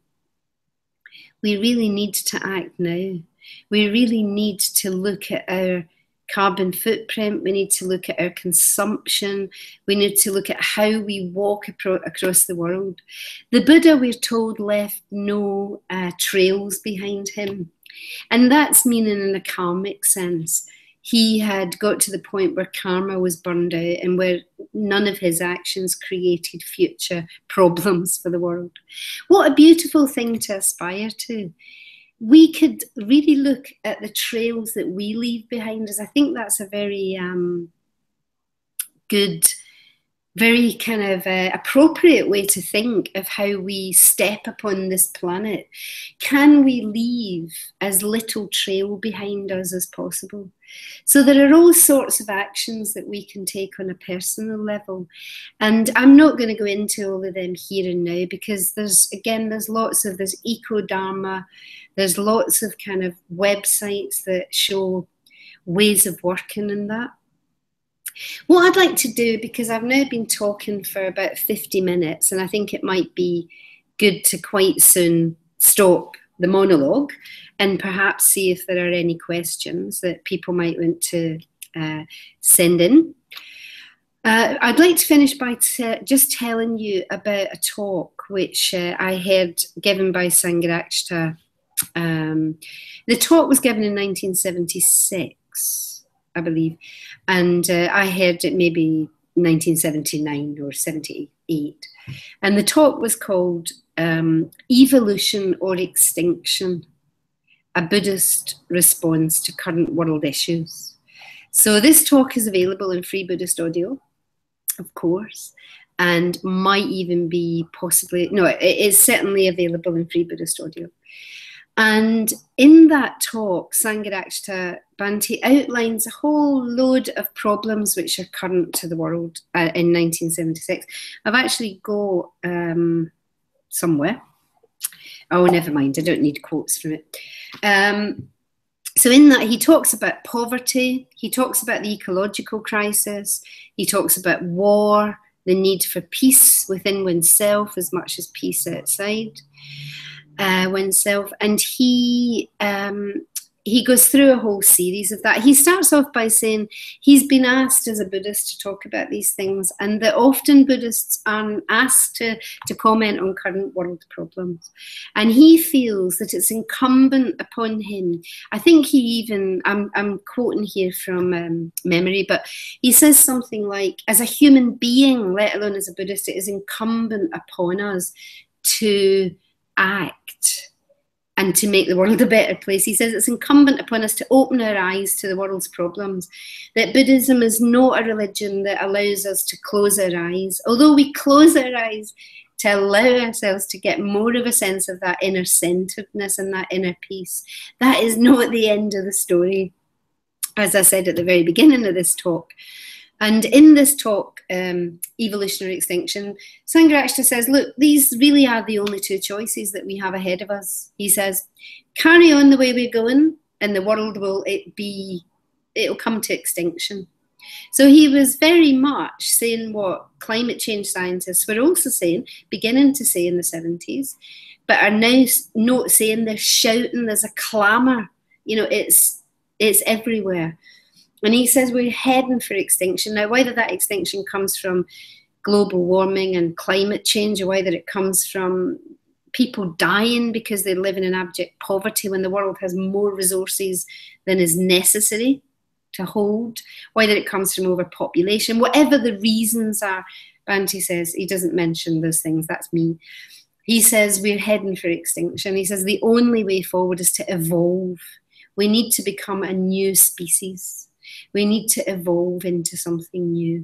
We really need to act now. We really need to look at our carbon footprint. We need to look at our consumption. We need to look at how we walk across the world. The Buddha, we're told, left no uh, trails behind him. And that's meaning in a karmic sense. He had got to the point where karma was burned out and where none of his actions created future problems for the world. What a beautiful thing to aspire to. We could really look at the trails that we leave behind us. I think that's a very um, good, very kind of uh, appropriate way to think of how we step upon this planet. Can we leave as little trail behind us as possible? So there are all sorts of actions that we can take on a personal level. And I'm not going to go into all of them here and now because there's, again, there's lots of, there's eco-dharma, there's lots of kind of websites that show ways of working in that. What I'd like to do, because I've now been talking for about fifty minutes, and I think it might be good to quite soon stop the monologue and perhaps see if there are any questions that people might want to uh, send in. Uh, I'd like to finish by t just telling you about a talk which uh, I heard given by Sangharakshita. Um, the talk was given in nineteen seventy-six, I believe, and uh, I heard it maybe nineteen seventy-nine or seventy-eight. And the talk was called um, Evolution or Extinction, a Buddhist Response to Current World Issues. So this talk is available in free Buddhist audio, of course, and might even be possibly, no, it is certainly available in free Buddhist audio. And in that talk, Sangharakshita Bhante outlines a whole load of problems which are current to the world uh, in nineteen seventy-six. I've actually got um, somewhere. Oh, never mind. I don't need quotes from it. Um, so in that, he talks about poverty. He talks about the ecological crisis. He talks about war, the need for peace within oneself as much as peace outside uh, oneself. And he um, he goes through a whole series of that. He starts off by saying he's been asked as a Buddhist to talk about these things, and that often Buddhists are asked to, to comment on current world problems. And he feels that it's incumbent upon him. I think he even, I'm, I'm quoting here from um, memory, but he says something like, as a human being, let alone as a Buddhist, it is incumbent upon us to act and to make the world a better place. He says it's incumbent upon us to open our eyes to the world's problems, that Buddhism is not a religion that allows us to close our eyes. Although we close our eyes to allow ourselves to get more of a sense of that inner centeredness and that inner peace. That is not the end of the story, as I said at the very beginning of this talk. And in this talk, um, Evolutionary Extinction, Sangharakshita says, look, these really are the only two choices that we have ahead of us. He says, carry on the way we're going, and the world will it be, it'll come to extinction. So he was very much saying what climate change scientists were also saying, beginning to say in the seventies, but are now not saying, they're shouting, there's a clamour, you know, it's it's everywhere. And he says we're heading for extinction. Now, whether that extinction comes from global warming and climate change, or whether it comes from people dying because they live in abject poverty when the world has more resources than is necessary to hold, whether it comes from overpopulation, whatever the reasons are, Bhante says, he doesn't mention those things, that's me. He says we're heading for extinction. He says the only way forward is to evolve. We need to become a new species. We need to evolve into something new.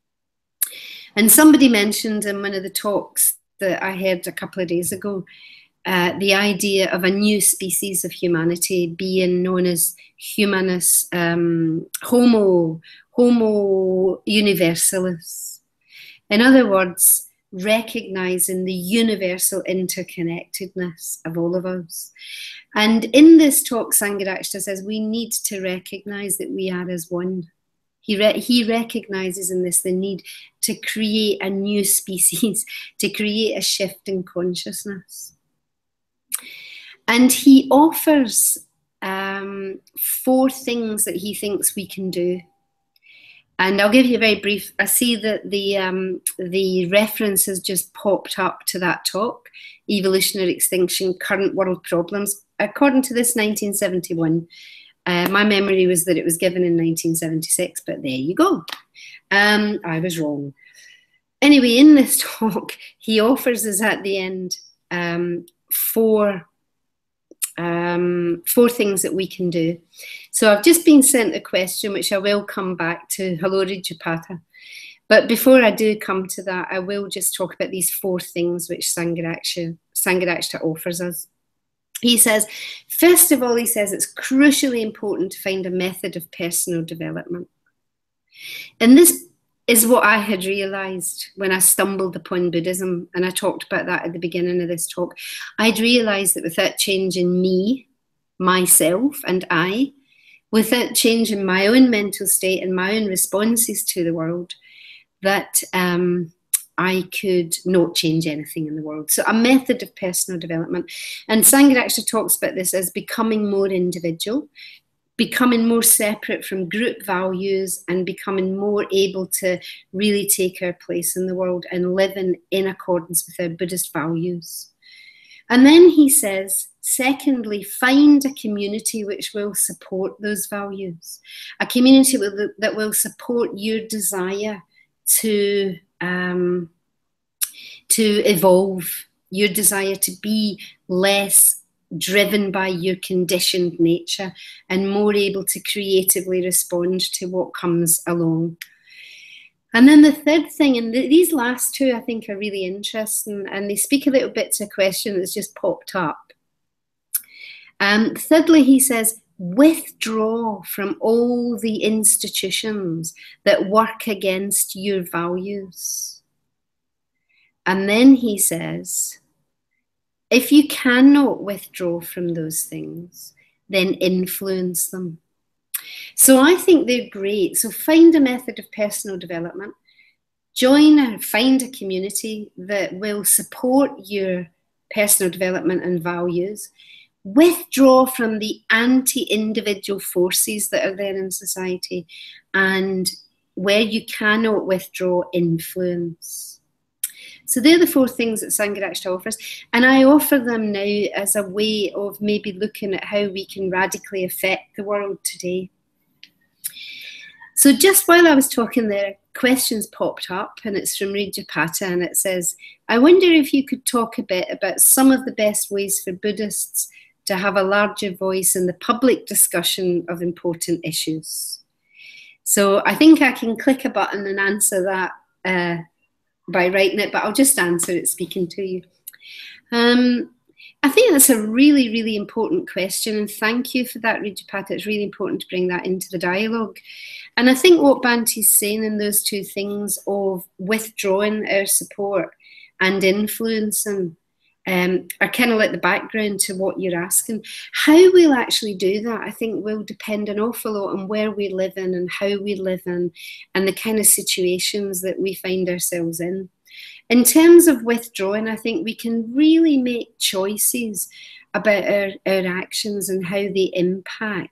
And somebody mentioned in one of the talks that I heard a couple of days ago, uh, the idea of a new species of humanity being known as humanus, um, homo, homo universalis. In other words, recognizing the universal interconnectedness of all of us. And in this talk, Sangharakshita says we need to recognize that we are as one. He, re he recognizes in this the need to create a new species, to create a shift in consciousness. And he offers um, four things that he thinks we can do. And I'll give you a very brief, I see that the, um, the reference has just popped up to that talk, Evolutionary Extinction, Current World Problems. According to this, nineteen seventy-one. Uh, my memory was that it was given in nineteen seventy-six, but there you go. Um, I was wrong. Anyway, in this talk, he offers us at the end um, four Um, four things that we can do. So I've just been sent a question, which I will come back to. Hello, Rijapata. But before I do come to that, I will just talk about these four things which Sangharakshita, Sangharakshita offers us. He says, first of all, he says it's crucially important to find a method of personal development. And this is what I had realised when I stumbled upon Buddhism, and I talked about that at the beginning of this talk. I'd realised that without changing me, myself and I, without changing my own mental state and my own responses to the world, that um, I could not change anything in the world. So a method of personal development. And Sangharakshita talks about this as becoming more individual, becoming more separate from group values, and becoming more able to really take our place in the world and living in accordance with our Buddhist values. And then he says, secondly, find a community which will support those values, a community that will support your desire to, um, to evolve, your desire to be less driven by your conditioned nature and more able to creatively respond to what comes along. And then the third thing, and th these last two I think are really interesting, and they speak a little bit to a question that's just popped up. Um, thirdly, he says, withdraw from all the institutions that work against your values. And then he says, if you cannot withdraw from those things, then influence them. So I think they're great. So find a method of personal development, join or find a community that will support your personal development and values, withdraw from the anti-individual forces that are there in society, and where you cannot withdraw, influence. So they're the four things that Sangharakshita offers, and I offer them now as a way of maybe looking at how we can radically affect the world today. So just while I was talking there, questions popped up, and it's from Rijapata, and it says, I wonder if you could talk a bit about some of the best ways for Buddhists to have a larger voice in the public discussion of important issues. So I think I can click a button and answer that uh, by writing it, but I'll just answer it speaking to you. Um, I think that's a really, really important question, and thank you for that, Rijapata. It's really important to bring that into the dialogue. And I think what Bante's saying in those two things of withdrawing our support and influencing um, are kind of like the background to what you're asking. How we'll actually do that, I think, will depend an awful lot on where we live in and how we live in and the kind of situations that we find ourselves in. In terms of withdrawing, I think we can really make choices about our, our actions and how they impact.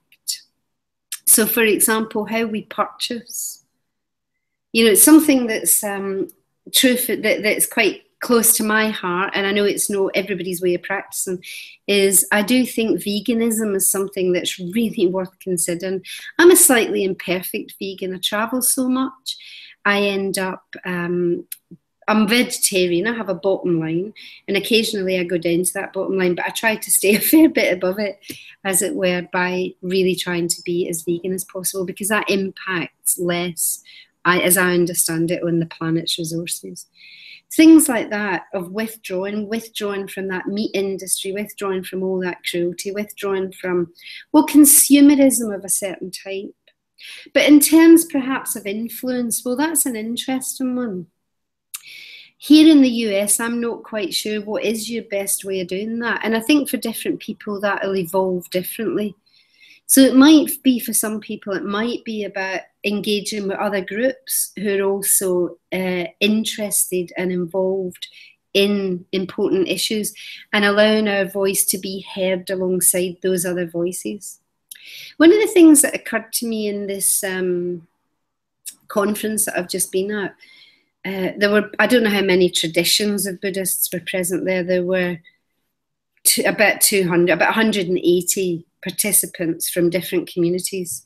So, for example, how we purchase. You know, it's something that's um, true for, that, that's quite close to my heart, and I know it's not everybody's way of practicing, is I do think veganism is something that's really worth considering. I'm a slightly imperfect vegan. I travel so much. I end up... Um, I'm vegetarian, I have a bottom line, and occasionally I go down to that bottom line, but I try to stay a fair bit above it, as it were, by really trying to be as vegan as possible, because that impacts less, I, as I understand it, on the planet's resources. Things like that, of withdrawing, withdrawing from that meat industry, withdrawing from all that cruelty, withdrawing from, well, consumerism of a certain type. But in terms perhaps of influence, well, that's an interesting one. Here in the U S, I'm not quite sure what is your best way of doing that. And I think for different people, that'll evolve differently. So it might be for some people, it might be about engaging with other groups who are also uh, interested and involved in important issues and allowing our voice to be heard alongside those other voices. One of the things that occurred to me in this um, conference that I've just been at, Uh, there were, I don't know how many traditions of Buddhists were present there. There were two, about two hundred, about one hundred eighty participants from different communities.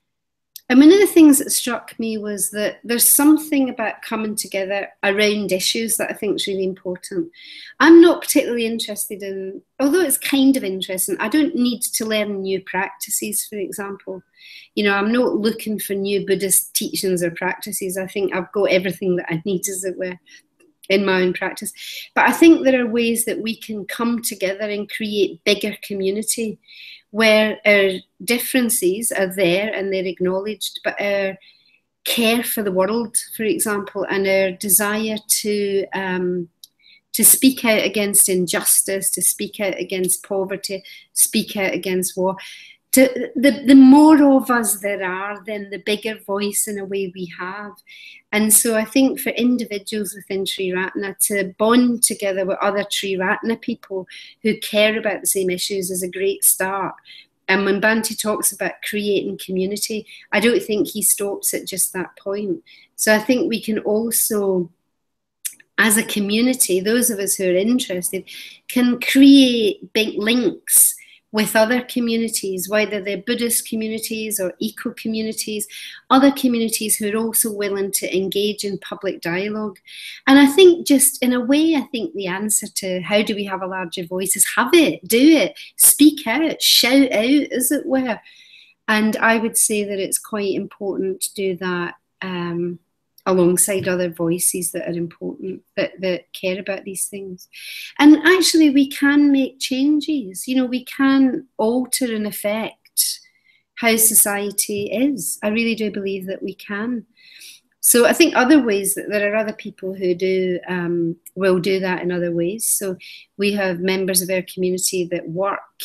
And one of the things that struck me was that there's something about coming together around issues that I think is really important. I'm not particularly interested in, although it's kind of interesting, I don't need to learn new practices, for example. You know, I'm not looking for new Buddhist teachings or practices. I think I've got everything that I need, as it were, in my own practice. But I think there are ways that we can come together and create bigger community where our differences are there and they're acknowledged, but our care for the world, for example, and our desire to um, to speak out against injustice, to speak out against poverty, speak out against war. To, the, the more of us there are, then the bigger voice in a way we have. And so I think for individuals within Triratna to bond together with other Triratna people who care about the same issues is a great start. And when Bante talks about creating community, I don't think he stops at just that point. So I think we can also, as a community, those of us who are interested, can create big links with other communities, whether they're Buddhist communities or eco communities, other communities who are also willing to engage in public dialogue. And I think just in a way, I think the answer to how do we have a larger voice is have it, do it, speak out, shout out, as it were. And I would say that it's quite important to do that um, alongside other voices that are important, that, that care about these things. And actually we can make changes. You know, we can alter and affect how society is. I really do believe that we can. So I think other ways that there are other people who do, um, will do that in other ways. So we have members of our community that work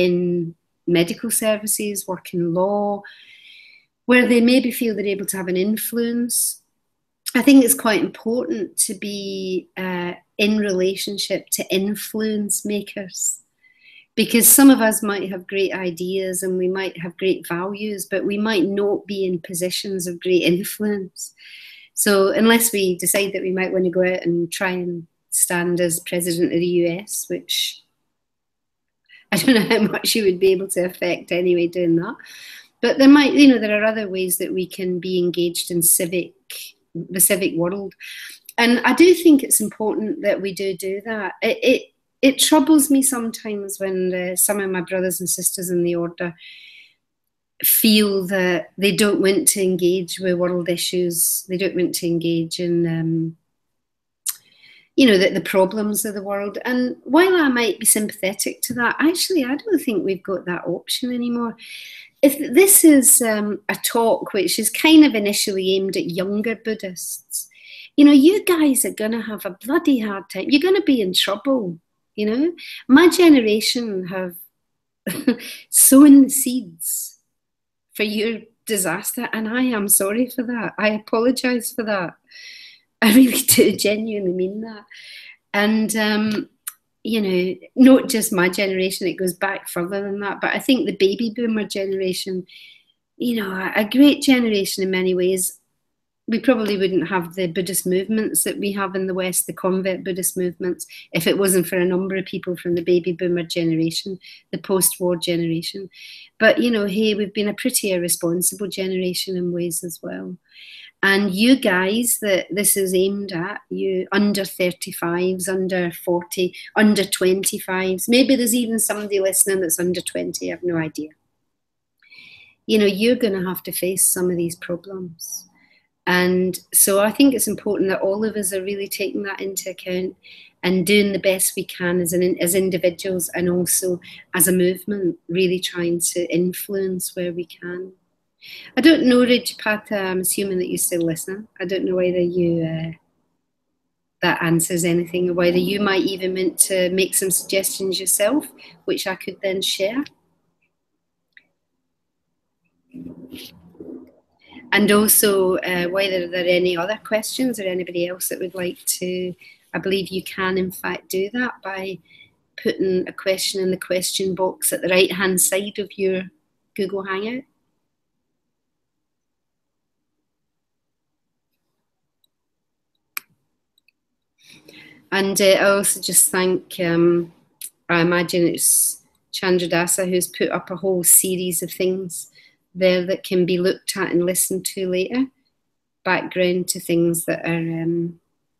in medical services, work in law, where they maybe feel they're able to have an influence. I think it's quite important to be uh, in relationship to influence makers, because some of us might have great ideas and we might have great values, but we might not be in positions of great influence. So unless we decide that we might want to go out and try and stand as president of the U S, which I don't know how much you would be able to affect anyway doing that, but there might, you know, there are other ways that we can be engaged in civic the civic world. And I do think it's important that we do do that. It it, it troubles me sometimes when uh, some of my brothers and sisters in the order feel that they don't want to engage with world issues. They don't want to engage in um, you know, the, the problems of the world. And while I might be sympathetic to that, actually, I don't think we've got that option anymore. If this is um, a talk which is kind of initially aimed at younger Buddhists, you know, you guys are going to have a bloody hard time. You're going to be in trouble, you know. My generation have sown the seeds for your disaster, and I am sorry for that. I apologise for that. I really do genuinely mean that. And, um, you know, not just my generation, it goes back further than that, but I think the baby boomer generation, you know, a, a great generation in many ways. We probably wouldn't have the Buddhist movements that we have in the West, the convert Buddhist movements, if it wasn't for a number of people from the baby boomer generation, the post-war generation. But, you know, hey, we've been a pretty irresponsible generation in ways as well. And you guys that this is aimed at, you under thirty-fives, under forty, under twenty-fives, maybe there's even somebody listening that's under twenty, I have no idea. You know, you're going to have to face some of these problems. And so I think it's important that all of us are really taking that into account and doing the best we can as, an, as individuals and also as a movement, really trying to influence where we can. I don't know, Rajapata, I'm assuming that you're still listening. I don't know whether you uh, that answers anything, or whether you might even meant to make some suggestions yourself, which I could then share. And also uh, whether there are any other questions or anybody else that would like to, I believe you can in fact do that by putting a question in the question box at the right hand side of your Google Hangout. And uh, I also just thank, um, I imagine it's Chandradasa who's put up a whole series of things there that can be looked at and listened to later. Background to things that are um,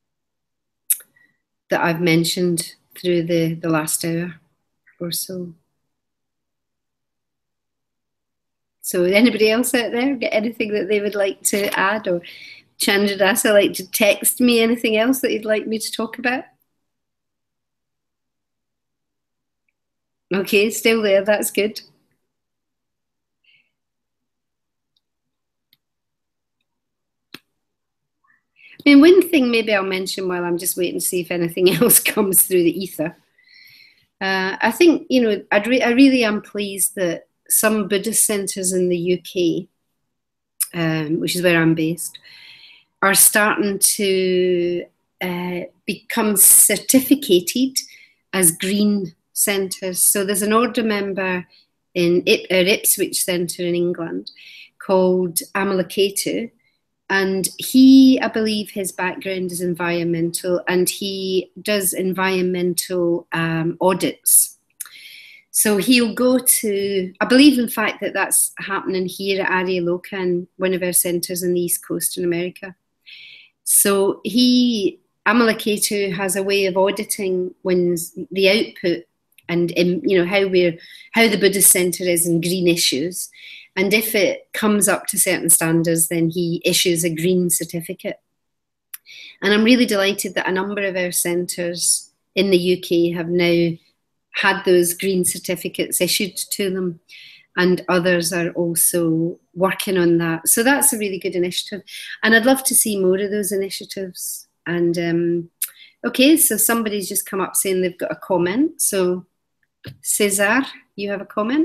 that I've mentioned through the, the last hour or so. So anybody else out there get anything that they would like to add, or Chandradasa like to text me anything else that you'd like me to talk about? Okay, still there, that's good. I mean, one thing maybe I'll mention while I'm just waiting to see if anything else comes through the ether. Uh, I think, you know, I'd re I really am pleased that some Buddhist centres in the U K, um, which is where I'm based, are starting to uh, become certificated as green centres. So there's an order member in Ip our Ipswich Centre in England called Amalakatu, and he, I believe his background is environmental, and he does environmental um, audits. So he'll go to, I believe in fact that that's happening here at Aryaloka, in one of our centres in the East Coast in America. So he, Amalakatu has a way of auditing when the output and in, you know, how we're, how the Buddhist centre is in green issues. And if it comes up to certain standards, then he issues a green certificate. And I'm really delighted that a number of our centres in the U K have now had those green certificates issued to them, and others are also working on that. So that's a really good initiative. And I'd love to see more of those initiatives. And um, okay, so somebody's just come up saying they've got a comment. So Cesar, you have a comment?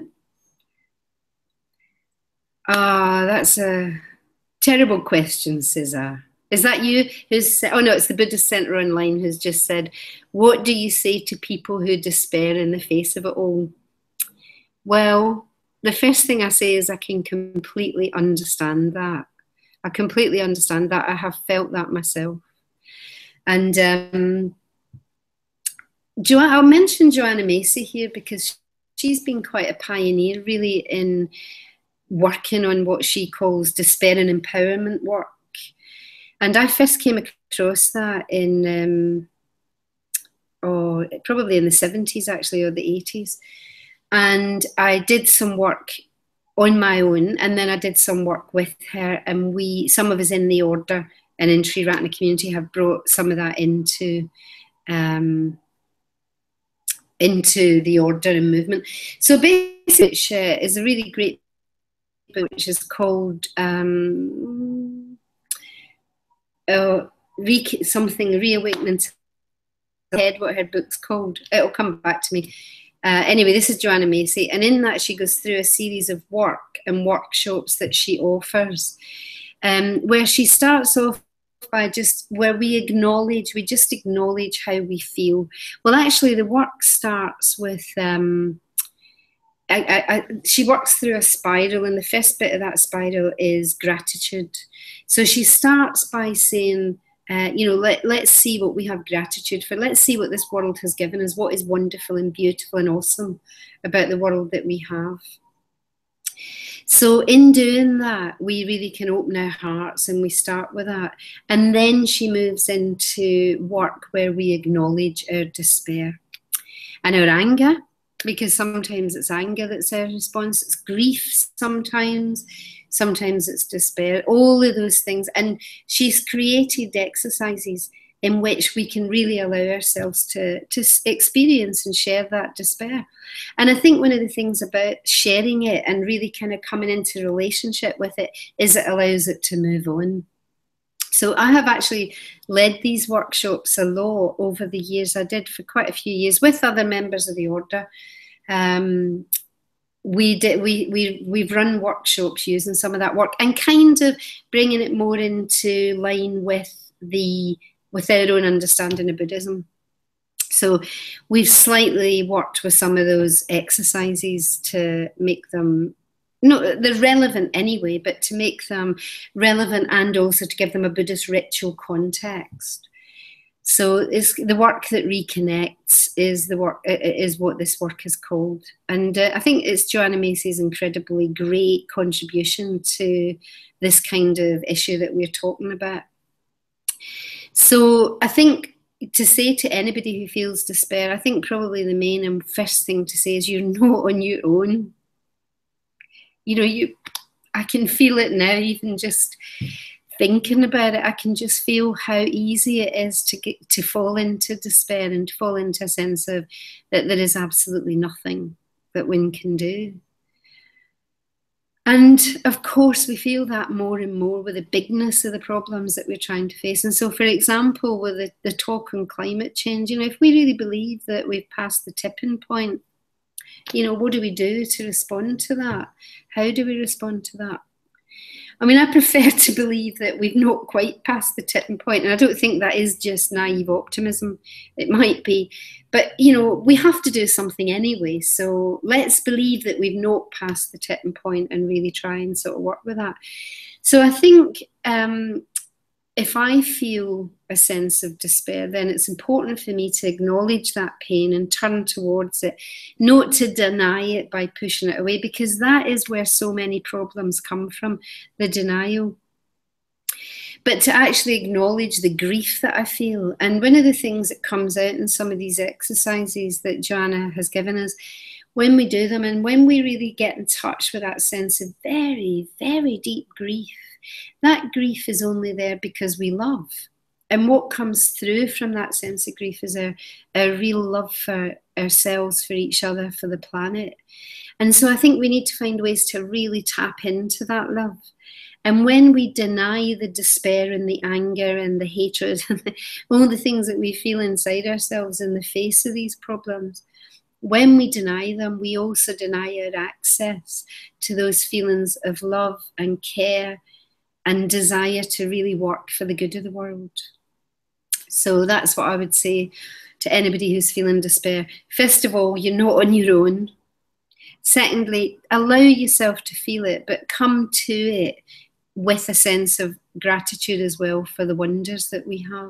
Ah, that's a terrible question, Cesar. Is that you who's, oh no, it's the Buddhist Centre Online who's just said, what do you say to people who despair in the face of it all? Well, the first thing I say is I can completely understand that. I completely understand that. I have felt that myself. And um, jo I'll mention Joanna Macy here because she's been quite a pioneer really in working on what she calls despair and empowerment work. And I first came across that in, um, oh, probably in the seventies actually, or the eighties. And I did some work on my own, and then I did some work with her, and we, some of us in the order, and in Triratna Community have brought some of that into um, into the order and movement. So basically, which uh, is a really great book, which is called um, uh, re something Reawakening to the Head, what her book's called. It'll come back to me. Uh, anyway, this is Joanna Macy, and in that she goes through a series of work and workshops that she offers, um, where she starts off by just where we acknowledge, we just acknowledge how we feel. Well, actually, the work starts with, um, I, I, I, she works through a spiral, and the first bit of that spiral is gratitude. So she starts by saying, Uh, you know, let, let's see what we have gratitude for. Let's see what this world has given us, what is wonderful and beautiful and awesome about the world that we have. So in doing that, we really can open our hearts, and we start with that. And then she moves into work where we acknowledge our despair and our anger, because sometimes it's anger that's our response, it's grief sometimes, sometimes it's despair, all of those things. And she's created exercises in which we can really allow ourselves to, to experience and share that despair. And I think one of the things about sharing it and really kind of coming into relationship with it is it allows it to move on. So I have actually led these workshops a lot over the years. I did for quite a few years with other members of the order. Um, we did we we we've run workshops using some of that work and kind of bringing it more into line with the with our own understanding of Buddhism. So we've slightly worked with some of those exercises to make them, no, they're relevant anyway, but to make them relevant and also to give them a Buddhist ritual context. So it's the work that reconnects is the work is what this work is called, and uh, I think it's Joanna Macy's incredibly great contribution to this kind of issue that we're talking about. So I think to say to anybody who feels despair, I think probably the main and first thing to say is you're not on your own. You know, you, I can feel it now, even just thinking about it. I can just feel how easy it is to get to fall into despair and to fall into a sense of that there is absolutely nothing that one can do. And of course, we feel that more and more with the bigness of the problems that we're trying to face. And so, for example, with the, the talk on climate change, you know, if we really believe that we've passed the tipping point, you know, what do we do to respond to that? How do we respond to that? I mean, I prefer to believe that we've not quite passed the tipping point, and I don't think that is just naive optimism. It might be, but, you know, we have to do something anyway, so let's believe that we've not passed the tipping point and really try and sort of work with that. So I think um, if I feel a sense of despair, then it's important for me to acknowledge that pain and turn towards it, not to deny it by pushing it away, because that is where so many problems come from, the denial. But to actually acknowledge the grief that I feel. And one of the things that comes out in some of these exercises that Joanna has given us, when we do them and when we really get in touch with that sense of very, very deep grief, that grief is only there because we love. And what comes through from that sense of grief is a, a real love for ourselves, for each other, for the planet. And so I think we need to find ways to really tap into that love. And when we deny the despair and the anger and the hatred and the, all the things that we feel inside ourselves in the face of these problems, when we deny them, we also deny our access to those feelings of love and care and desire to really work for the good of the world. So that's what I would say to anybody who's feeling despair. First of all, you're not on your own. Secondly, allow yourself to feel it, but come to it with a sense of gratitude as well for the wonders that we have.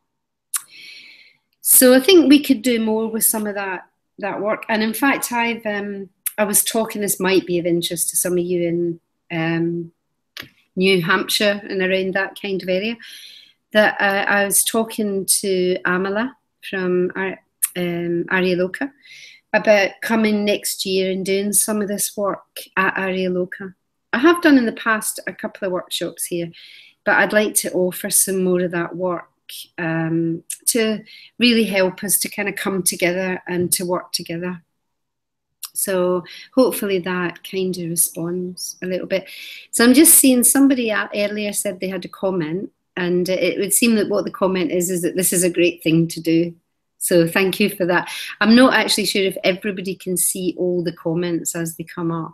So I think we could do more with some of that that work. And in fact, I've um, I was talking, this might be of interest to some of you in um, New Hampshire and around that kind of area, that uh, I was talking to Amala from Ar um, Aryaloka about coming next year and doing some of this work at Aryaloka. I have done in the past a couple of workshops here, but I'd like to offer some more of that work um, to really help us to kind of come together and to work together. So hopefully that kind of responds a little bit. So I'm just seeing somebody earlier said they had a comment, and it would seem that what the comment is is that this is a great thing to do. So thank you for that. I'm not actually sure if everybody can see all the comments as they come up.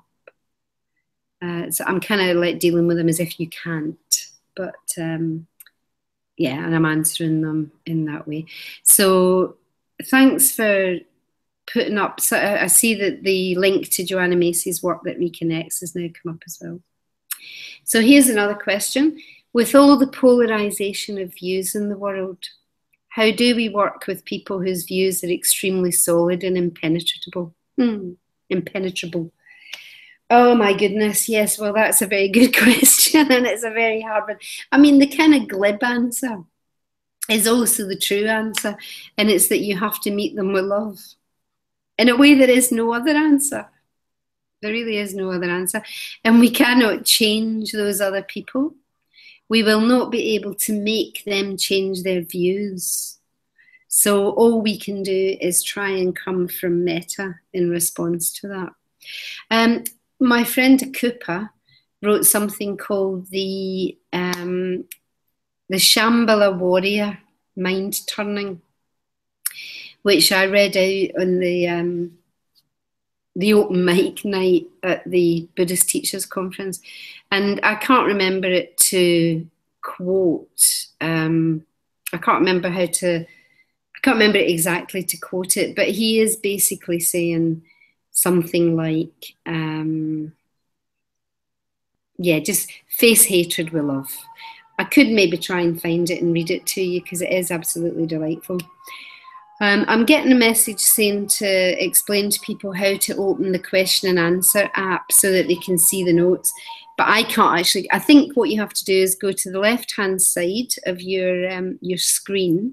Uh, so I'm kind of like dealing with them as if you can't, but um, yeah, and I'm answering them in that way. So thanks for putting up. So I see that the link to Joanna Macy's work that reconnects has now come up as well. So here's another question. With all the polarization of views in the world, how do we work with people whose views are extremely solid and impenetrable? Hmm, impenetrable. Oh my goodness, yes, well that's a very good question, and it's a very hard one. I mean, the kind of glib answer is also the true answer, and it's that you have to meet them with love. In a way, there is no other answer. There really is no other answer, and we cannot change those other people. We will not be able to make them change their views. So all we can do is try and come from metta in response to that. Um, my friend Akupa wrote something called the um, the Shambhala Warrior Mind Turning, which I read out on the um, the open mic night at the Buddhist Teachers Conference, and I can't remember it to quote. Um, I can't remember how to. I can't remember exactly to quote it, but he is basically saying something like, um, yeah, just face hatred with love. I could maybe try and find it and read it to you because it is absolutely delightful. Um, I'm getting a message saying to explain to people how to open the question and answer app so that they can see the notes. But I can't actually. I think what you have to do is go to the left-hand side of your um, your screen,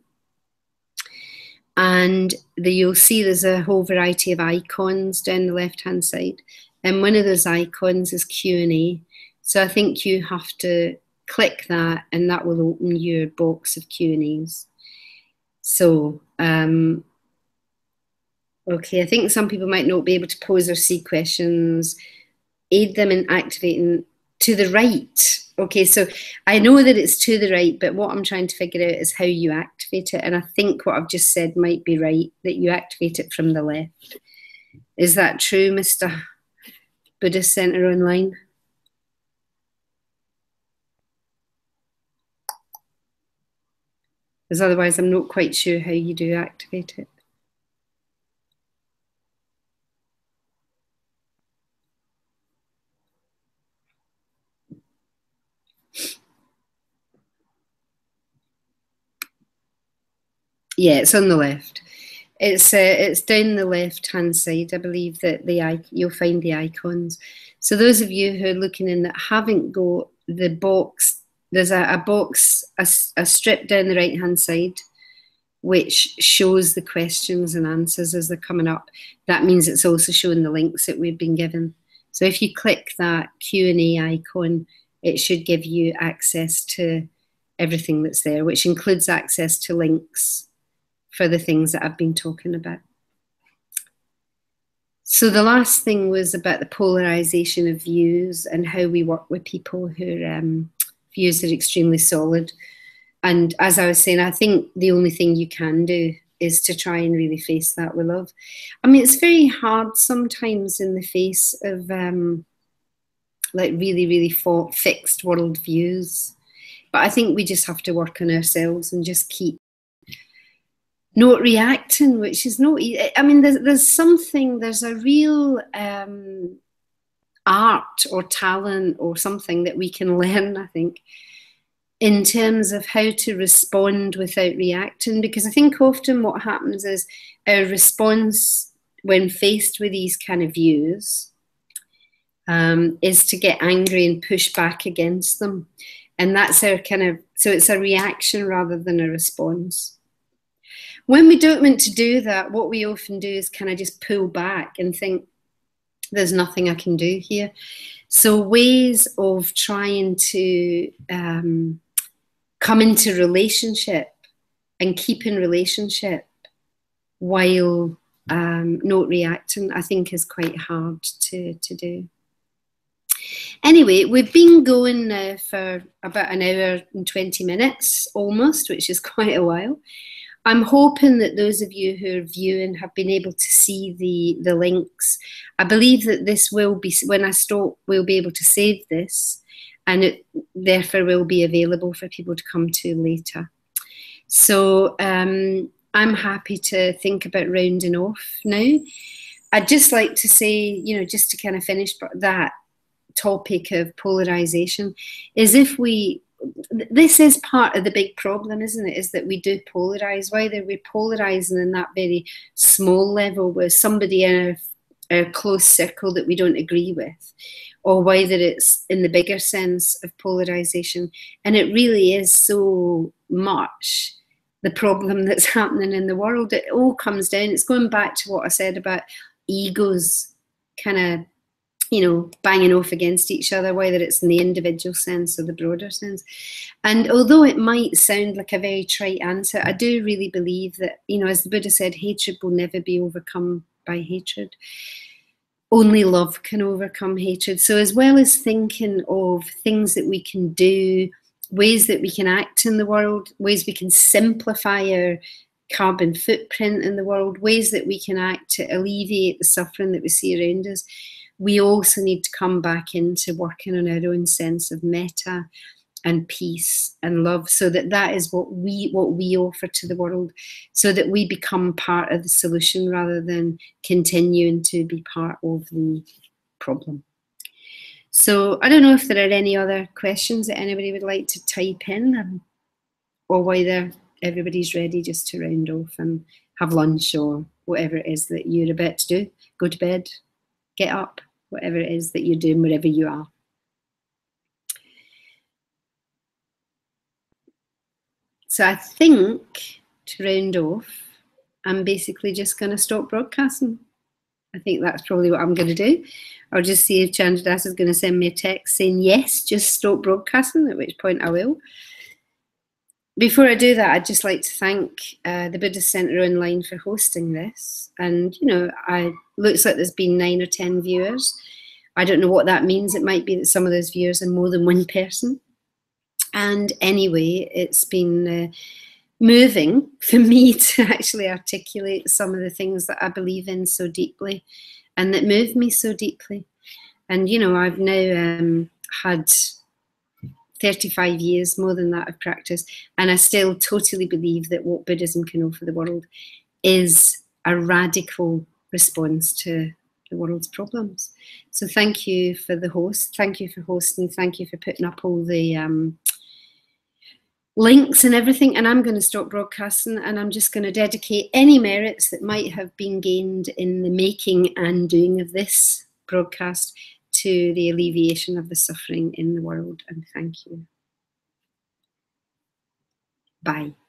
and the, you'll see there's a whole variety of icons down the left-hand side. And one of those icons is Q and A. So I think you have to click that, and that will open your box of Q and A's. So, um, okay, I think some people might not be able to pose or see questions. Aid them in activating to the right. Okay, so I know that it's to the right, but what I'm trying to figure out is how you activate it. And I think what I've just said might be right, that you activate it from the left. Is that true, Mister Buddhist Centre Online? Because otherwise I'm not quite sure how you do activate it. Yeah, it's on the left. It's uh, it's down the left-hand side. I believe that the you'll find the icons. So those of you who are looking in that haven't got the box, there's a, a box, a, a strip down the right-hand side, which shows the questions and answers as they're coming up. That means it's also showing the links that we've been given. So if you click that Q and A icon, it should give you access to everything that's there, which includes access to links for the things that I've been talking about. So the last thing was about the polarization of views and how we work with people whose um, views are extremely solid. And as I was saying, I think the only thing you can do is to try and really face that with love. I mean, it's very hard sometimes in the face of um, like really, really fixed world views. But I think we just have to work on ourselves and just keep not reacting, which is not, I mean, there's, there's something, there's a real um, art or talent or something that we can learn, I think, in terms of how to respond without reacting. Because I think often what happens is our response when faced with these kind of views um, is to get angry and push back against them. And that's our kind of, so it's a reaction rather than a response. When we don't want to do that, what we often do is kind of just pull back and think, there's nothing I can do here. So ways of trying to um, come into relationship and keep in relationship while um, not reacting, I think is quite hard to, to do. Anyway, we've been going now for about an hour and twenty minutes almost, which is quite a while. I'm hoping that those of you who are viewing have been able to see the, the links. I believe that this will be, when I stop, we'll be able to save this, and it therefore will be available for people to come to later. So um, I'm happy to think about rounding off now. I'd just like to say, you know, just to kind of finish that topic of polarization, is if we, this is part of the big problem, isn't it, is that we do polarize, whether we're polarizing in that very small level with somebody in our, our close circle that we don't agree with, or whether it's in the bigger sense of polarization. And it really is so much the problem that's happening in the world. It all comes down, it's going back to what I said about egos kind of, you know, banging off against each other, whether it's in the individual sense or the broader sense. And although it might sound like a very trite answer, I do really believe that, you know, as the Buddha said, hatred will never be overcome by hatred. Only love can overcome hatred. So as well as thinking of things that we can do, ways that we can act in the world, ways we can simplify our carbon footprint in the world, ways that we can act to alleviate the suffering that we see around us, we also need to come back into working on our own sense of metta and peace and love, so that that is what we what we offer to the world, so that we become part of the solution rather than continuing to be part of the problem. So I don't know if there are any other questions that anybody would like to type in, um, or whether everybody's ready just to round off and have lunch or whatever it is that you're about to do. Go to bed, get up, whatever it is that you're doing, wherever you are. So I think, to round off, I'm basically just going to stop broadcasting. I think that's probably what I'm going to do. I'll just see if Chandradas is going to send me a text saying, yes, just stop broadcasting, at which point I will. Before I do that, I'd just like to thank uh, the Buddhist Centre Online for hosting this. And, you know, I looks like there's been nine or ten viewers. I don't know what that means. It might be that some of those viewers are more than one person. And anyway, it's been uh, moving for me to actually articulate some of the things that I believe in so deeply and that move me so deeply. And, you know, I've now um, had thirty-five years, more than that, of practice, and I still totally believe that what Buddhism can offer the world is a radical response to the world's problems. So thank you for the host, thank you for hosting, thank you for putting up all the um, links and everything, and I'm going to stop broadcasting, and I'm just going to dedicate any merits that might have been gained in the making and doing of this broadcast to the alleviation of the suffering in the world. And thank you. Bye.